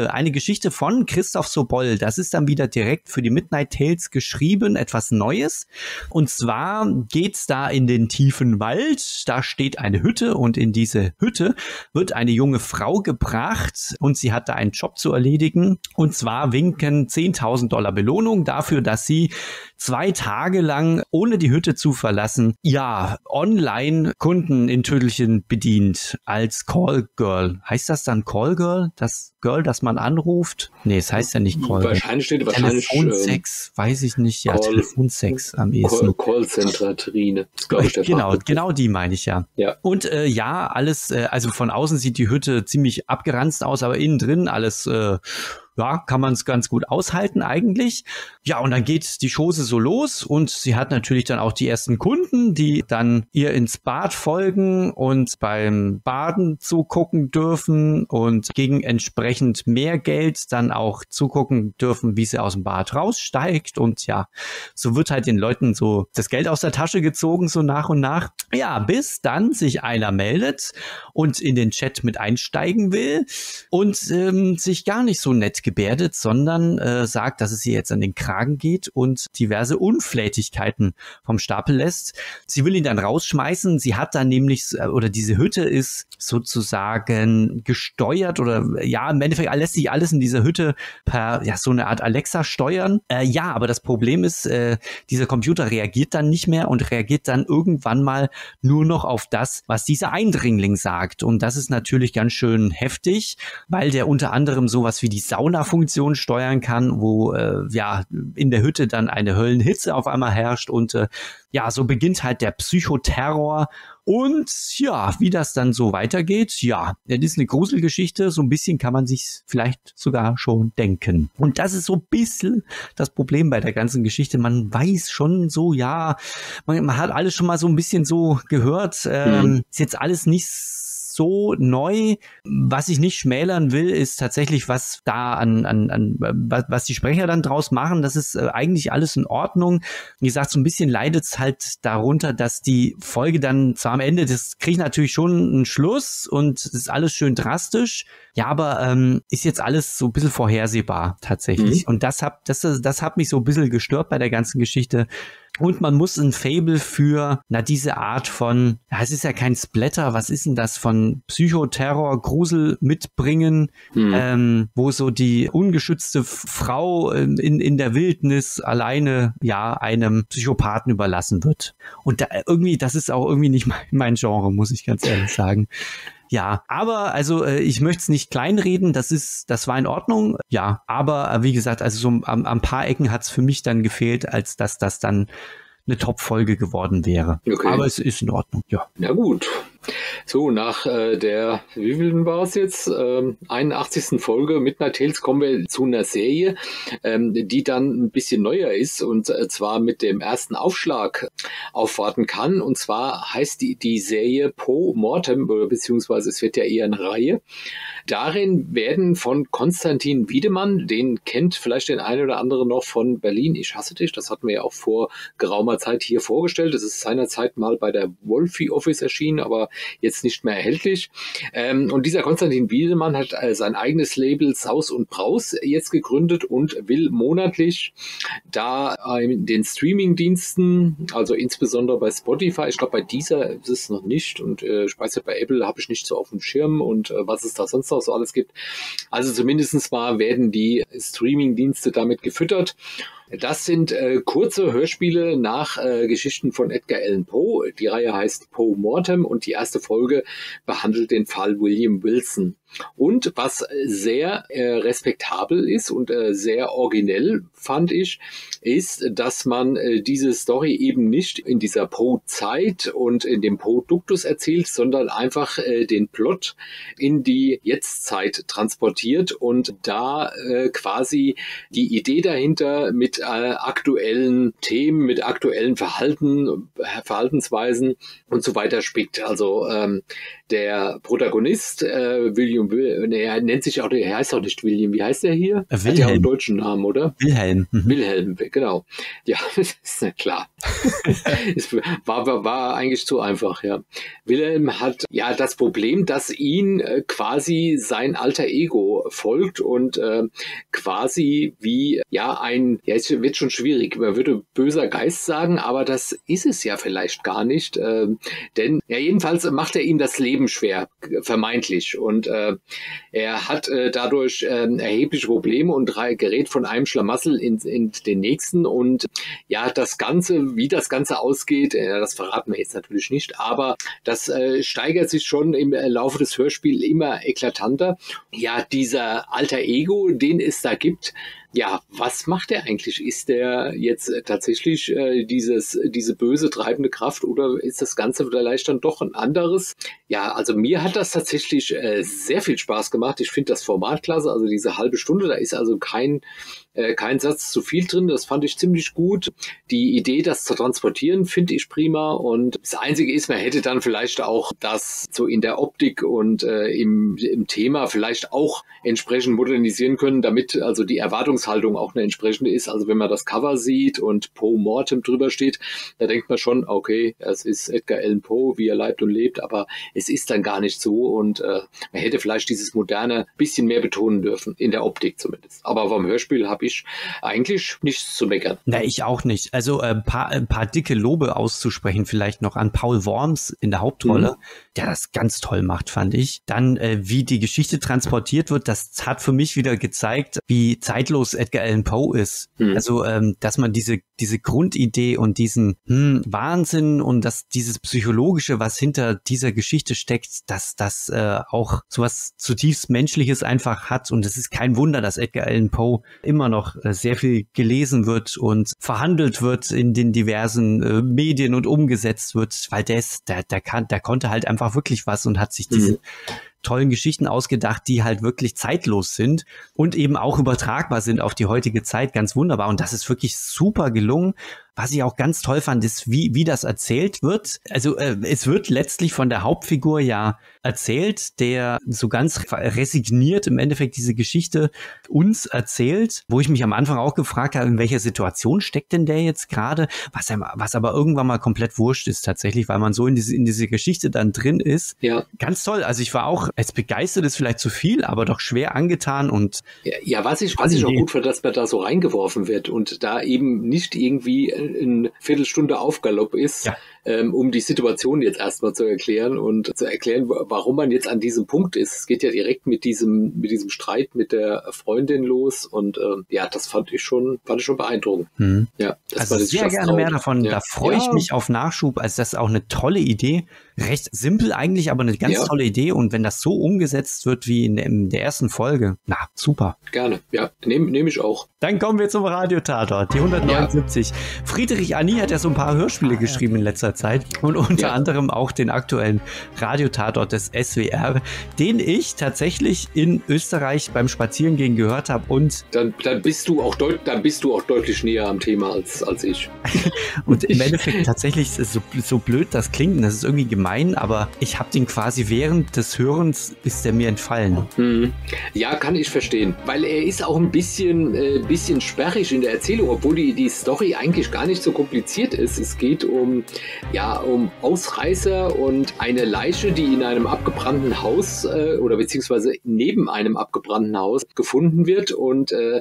Hütte, eine Geschichte von Christoph Sobol. Das ist dann wieder direkt für die Midnight Tales geschrieben, etwas Neues. Und zwar geht's da in den tiefen Wald, da steht eine Hütte und in diese Hütte wird eine junge Frau gebracht und sie hat da einen Job zu erledigen. Und zwar winken zehntausend Dollar Belohnung dafür, dass sie zwei Tage lang, ohne die Hütte zu verlassen, ja, online Kunden in Tüdelchen bedient als Callgirl. Heißt das dann Callgirl? Das Girl, das man anruft? Nee, es heißt ja nicht Callgirl. Wahrscheinlich steht wahrscheinlich Telefonsex, äh, weiß ich nicht. Ja, Call, Telefonsex am ehesten. Callcenter-Trine. Glaube ich, der Genau, Fachbegriff. genau die meine ich ja. ja. Und äh, ja, alles, äh, also von außen sieht die Hütte ziemlich abgeranzt aus, aber innen drin alles äh, ja, kann man es ganz gut aushalten eigentlich. Ja, und dann geht die Chose so los und sie hat natürlich dann auch die ersten Kunden, die dann ihr ins Bad folgen und beim Baden zugucken dürfen und gegen entsprechend mehr Geld dann auch zugucken dürfen, wie sie aus dem Bad raussteigt. Und ja, so wird halt den Leuten so das Geld aus der Tasche gezogen, so nach und nach. Ja, bis dann sich einer meldet und in den Chat mit einsteigen will und ähm, sich gar nicht so nett gebärdet, sondern äh, sagt, dass es ihr jetzt an den Kragen geht und diverse Unflätigkeiten vom Stapel lässt. Sie will ihn dann rausschmeißen. Sie hat dann nämlich, oder diese Hütte ist sozusagen gesteuert oder ja, im Endeffekt lässt sich alles in dieser Hütte per ja so eine Art Alexa steuern. Äh, ja, aber das Problem ist, äh, dieser Computer reagiert dann nicht mehr und reagiert dann irgendwann mal nur noch auf das, was dieser Eindringling sagt. Und das ist natürlich ganz schön heftig, weil der unter anderem sowas wie die Sauna-Funktion steuern kann, wo äh, ja in der Hütte dann eine Höllenhitze auf einmal herrscht und äh, ja, so beginnt halt der Psychoterror. Und ja, wie das dann so weitergeht, ja, das ist eine Gruselgeschichte, so ein bisschen kann man sich vielleicht sogar schon denken. Und das ist so ein bisschen das Problem bei der ganzen Geschichte. Man weiß schon so, ja, man, man hat alles schon mal so ein bisschen so gehört, ähm, mhm. ist jetzt alles nicht so neu. Was ich nicht schmälern will, ist tatsächlich, was da an, an, an was die Sprecher dann draus machen. Das ist äh, eigentlich alles in Ordnung. Wie gesagt, so ein bisschen leidet es halt darunter, dass die Folge dann zwar am Ende, das kriegt natürlich schon einen Schluss und es ist alles schön drastisch. Ja, aber ähm, ist jetzt alles so ein bisschen vorhersehbar tatsächlich. Mhm. Und das hat, das, das hat mich so ein bisschen gestört bei der ganzen Geschichte. Und man muss ein Faible für, na, diese Art von, ja, es ist ja kein Splatter, was ist denn das, von Psychoterror, Grusel mitbringen, hm. ähm, wo so die ungeschützte Frau in, in der Wildnis alleine, ja, einem Psychopathen überlassen wird. Und da irgendwie, das ist auch irgendwie nicht mein, mein Genre, muss ich ganz ehrlich sagen. Ja, aber also äh, ich möchte es nicht kleinreden, das ist, das war in Ordnung, ja, aber äh, wie gesagt, also so am, am paar Ecken hat es für mich dann gefehlt, als dass das dann eine Top-Folge geworden wäre. Okay. Aber es ist in Ordnung, ja. Na gut. So, nach äh, der, wie viel war es jetzt? Ähm, einundachtzigsten Folge Midnight Tales kommen wir zu einer Serie, ähm, die dann ein bisschen neuer ist und äh, zwar mit dem ersten Aufschlag aufwarten kann. Und zwar heißt die, die Serie Po Mortem, beziehungsweise es wird ja eher eine Reihe. Darin werden von Konstantin Wiedemann, den kennt vielleicht den einen oder anderen noch von Berlin, Ich hasse dich, das hatten wir ja auch vor geraumer Zeit hier vorgestellt. Das ist seinerzeit mal bei der Wolfie Office erschienen, aber jetzt nicht mehr erhältlich. Ähm, und dieser Konstantin Wiedemann hat äh, sein eigenes Label Saus und Braus jetzt gegründet und will monatlich da äh, in den Streaming-Diensten, also insbesondere bei Spotify, ich glaube bei Deezer ist es noch nicht und äh, ich weiß ja, bei Apple habe ich nicht so auf dem Schirm und äh, was es da sonst noch so alles gibt. Also zumindest mal werden die Streaming-Dienste damit gefüttert. Das sind äh, kurze Hörspiele nach äh, Geschichten von Edgar Allan Poe. Die Reihe heißt Po Mortem und die erste Folge behandelt den Fall William Wilson. Und was sehr äh, respektabel ist und äh, sehr originell, fand ich, ist, dass man äh, diese Story eben nicht in dieser Poe-Zeit und in dem Poe-Duktus erzählt, sondern einfach äh, den Plot in die Jetztzeit transportiert und da äh, quasi die Idee dahinter mit äh, aktuellen Themen, mit aktuellen Verhalten, Verhaltensweisen und so weiter spickt. Also ähm, der Protagonist, äh, William William, er nennt sich auch, er heißt auch nicht William, wie heißt er hier? Wilhelm. Hat ja auch einen deutschen Namen, oder? Wilhelm. Mhm. Wilhelm, genau. Ja, das ist ja klar. Es war, war, war eigentlich zu einfach, ja. Wilhelm hat ja das Problem, dass ihn äh, quasi sein alter Ego folgt und äh, quasi wie, ja, ein, ja, es wird schon schwierig, man würde böser Geist sagen, aber das ist es ja vielleicht gar nicht, äh, denn ja, jedenfalls macht er ihm das Leben schwer, vermeintlich, und äh, er hat äh, dadurch äh, erhebliche Probleme und gerät von einem Schlamassel in, in den nächsten, und ja, das Ganze, wie das Ganze ausgeht, äh, das verraten wir jetzt natürlich nicht, aber das äh, steigert sich schon im Laufe des Hörspiels immer eklatanter. Ja, dieser alter Ego, den es da gibt, ja, was macht er eigentlich? Ist der jetzt tatsächlich äh, dieses diese böse treibende Kraft, oder ist das Ganze vielleicht dann doch ein anderes? Ja, also mir hat das tatsächlich äh, sehr viel Spaß gemacht. Ich finde das Format klasse, also diese halbe Stunde, da ist also kein äh, kein Satz zu viel drin. Das fand ich ziemlich gut. Die Idee, das zu transportieren, finde ich prima. Und das Einzige ist, man hätte dann vielleicht auch das so in der Optik und äh, im, im Thema vielleicht auch entsprechend modernisieren können, damit also die Erwartungshaltung auch eine entsprechende ist. Also wenn man das Cover sieht und Poe Mortem drüber steht, da denkt man schon, okay, es ist Edgar Allan Poe, wie er leibt und lebt, aber es ist dann gar nicht so, und äh, man hätte vielleicht dieses Moderne bisschen mehr betonen dürfen, in der Optik zumindest. Aber vom Hörspiel habe ich eigentlich nichts zu meckern. Na, ich auch nicht. Also ein äh, paar, ein paar dicke Lobe auszusprechen vielleicht noch an Paul Worms in der Hauptrolle, mhm. der das ganz toll macht, fand ich. Dann, äh, wie die Geschichte transportiert wird, das hat für mich wieder gezeigt, wie zeitlos Edgar Allan Poe ist. Mhm. Also, ähm, dass man diese diese Grundidee und diesen hm, Wahnsinn und dass dieses Psychologische, was hinter dieser Geschichte steckt, dass das äh, auch sowas zutiefst Menschliches einfach hat. Und es ist kein Wunder, dass Edgar Allan Poe immer noch äh, sehr viel gelesen wird und verhandelt wird in den diversen äh, Medien und umgesetzt wird, weil der ist, der, der kann, der konnte halt einfach wirklich was und hat sich diese mhm. tollen Geschichten ausgedacht, die halt wirklich zeitlos sind und eben auch übertragbar sind auf die heutige Zeit. Ganz wunderbar. Und das ist wirklich super gelungen. Was ich auch ganz toll fand, ist, wie wie das erzählt wird. Also äh, es wird letztlich von der Hauptfigur ja erzählt, der so ganz resigniert im Endeffekt diese Geschichte uns erzählt, wo ich mich am Anfang auch gefragt habe, in welcher Situation steckt denn der jetzt gerade, was, was aber irgendwann mal komplett wurscht ist tatsächlich, weil man so in diese, in diese Geschichte dann drin ist. Ja. Ganz toll. Also ich war auch, als begeistert ist vielleicht zu viel, aber doch schwer angetan. Und ja, ja, was ich, was ich auch gut fand, dass man da so reingeworfen wird und da eben nicht irgendwie eine Viertelstunde Aufgalopp ist, ja. ähm, um die Situation jetzt erstmal zu erklären und zu erklären, warum man jetzt an diesem Punkt ist. Es geht ja direkt mit diesem mit diesem Streit mit der Freundin los, und ähm, ja, das fand ich schon fand ich schon beeindruckend. Hm. Ja, das also war das sehr gerne mehr davon. Ja. Da freue ich ja. mich auf Nachschub. Also das ist auch eine tolle Idee. Recht simpel eigentlich, aber eine ganz ja. tolle Idee. Und wenn das so umgesetzt wird wie in der, in der ersten Folge, na, super. Gerne, ja, nehme nehm ich auch. Dann kommen wir zum Radiotatort, die hundertneunundsiebzig. Ja. Friedrich Annie hat ja so ein paar Hörspiele geschrieben in letzter Zeit und unter ja. anderem auch den aktuellen Radiotatort des S W R, den ich tatsächlich in Österreich beim Spazierengehen gehört habe. Und dann, dann bist du auch deut- dann bist du auch deutlich näher am Thema als, als ich. Und im Endeffekt tatsächlich, so, so blöd das klingt, und das ist irgendwie gemein, aber ich habe den quasi während des Hörens, ist der mir entfallen. Mhm. Ja, kann ich verstehen, weil er ist auch ein bisschen, äh, bisschen sperrig in der Erzählung, obwohl die, die Story eigentlich gar nicht so kompliziert ist. Es geht um, ja, um Ausreißer und eine Leiche, die in einem abgebrannten Haus äh, oder beziehungsweise neben einem abgebrannten Haus gefunden wird, und äh,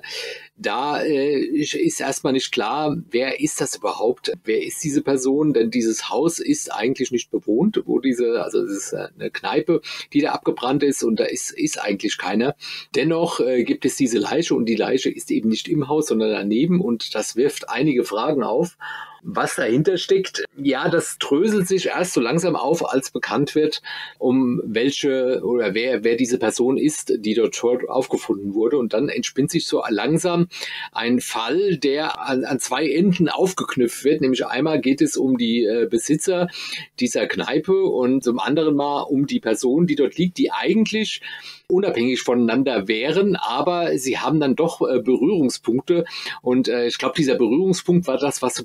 da äh, ist erstmal nicht klar, wer ist das überhaupt? Wer ist diese Person? Denn dieses Haus ist eigentlich nicht bewohnt, wo diese, also es ist eine Kneipe, die da abgebrannt ist, und da ist, ist eigentlich keiner. Dennoch äh, gibt es diese Leiche, und die Leiche ist eben nicht im Haus, sondern daneben, und das wirft einige Fragen auf. Was dahinter steckt, ja, das dröselt sich erst so langsam auf, als bekannt wird, um welche oder wer wer diese Person ist, die dort aufgefunden wurde. Und dann entspinnt sich so langsam ein Fall, der an, an zwei Enden aufgeknüpft wird. Nämlich einmal geht es um die äh, Besitzer dieser Kneipe und zum anderen Mal um die Person, die dort liegt, die eigentlich unabhängig voneinander wären, aber sie haben dann doch äh, Berührungspunkte. Und äh, ich glaube, dieser Berührungspunkt war das, was so ein bisschen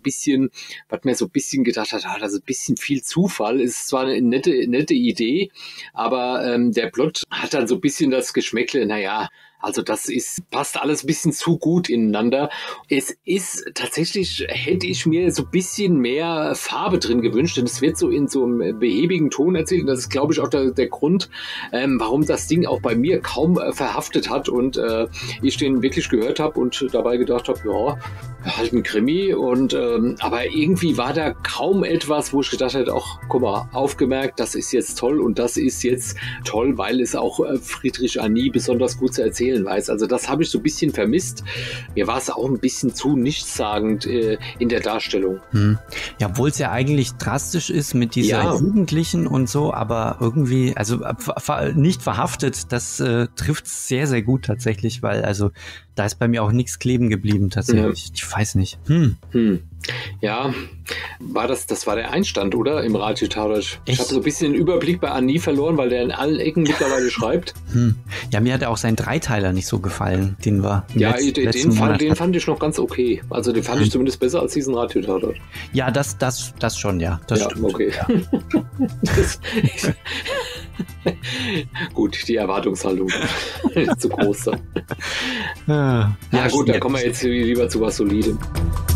ähm, was mir so ein bisschen gedacht hat, ah, das ist ein bisschen viel Zufall. Ist zwar eine nette, nette Idee, aber ähm, der Plot hat dann so ein bisschen das Geschmäckle, naja, also das ist, passt alles ein bisschen zu gut ineinander. Es ist tatsächlich, hätte ich mir so ein bisschen mehr Farbe drin gewünscht, denn es wird so in so einem behäbigen Ton erzählt. Und das ist, glaube ich, auch der, der Grund, ähm, warum das Ding auch bei mir kaum äh, verhaftet hat und äh, ich den wirklich gehört habe und dabei gedacht habe, ja, halt ein Krimi. Und ähm, aber irgendwie war da kaum etwas, wo ich gedacht hätte, ach, guck mal, aufgemerkt, das ist jetzt toll und das ist jetzt toll, weil es auch äh, Friedrich Arnie besonders gut zu erzählen weiß. Also das habe ich so ein bisschen vermisst. Mir war es auch ein bisschen zu nichtssagend äh, in der Darstellung. Hm. Ja, obwohl es ja eigentlich drastisch ist mit dieser ja. Jugendlichen und so, aber irgendwie, also ver nicht verhaftet, das äh, trifft sehr, sehr gut tatsächlich, weil also da ist bei mir auch nichts kleben geblieben tatsächlich. Ja. Ich weiß nicht. Hm. Hm. Ja, war das, das war der Einstand, oder? Im Radio Tatort. Ich habe so ein bisschen den Überblick bei Arnie verloren, weil der in allen Ecken mittlerweile schreibt. Hm. Ja, mir hat auch sein Dreiteiler nicht so gefallen. Den war ja, letzt, den, den, fand, den fand ich noch ganz okay. Also den fand hm. ich zumindest besser als diesen Radio Tatort. Ja, das, das, das schon, ja. Das ja, stimmt. Okay. Ja. das, gut, die Erwartungshaltung ist zu groß dann. Ja, ja, gut, dann kommen wir jetzt lieber zu was Solidem.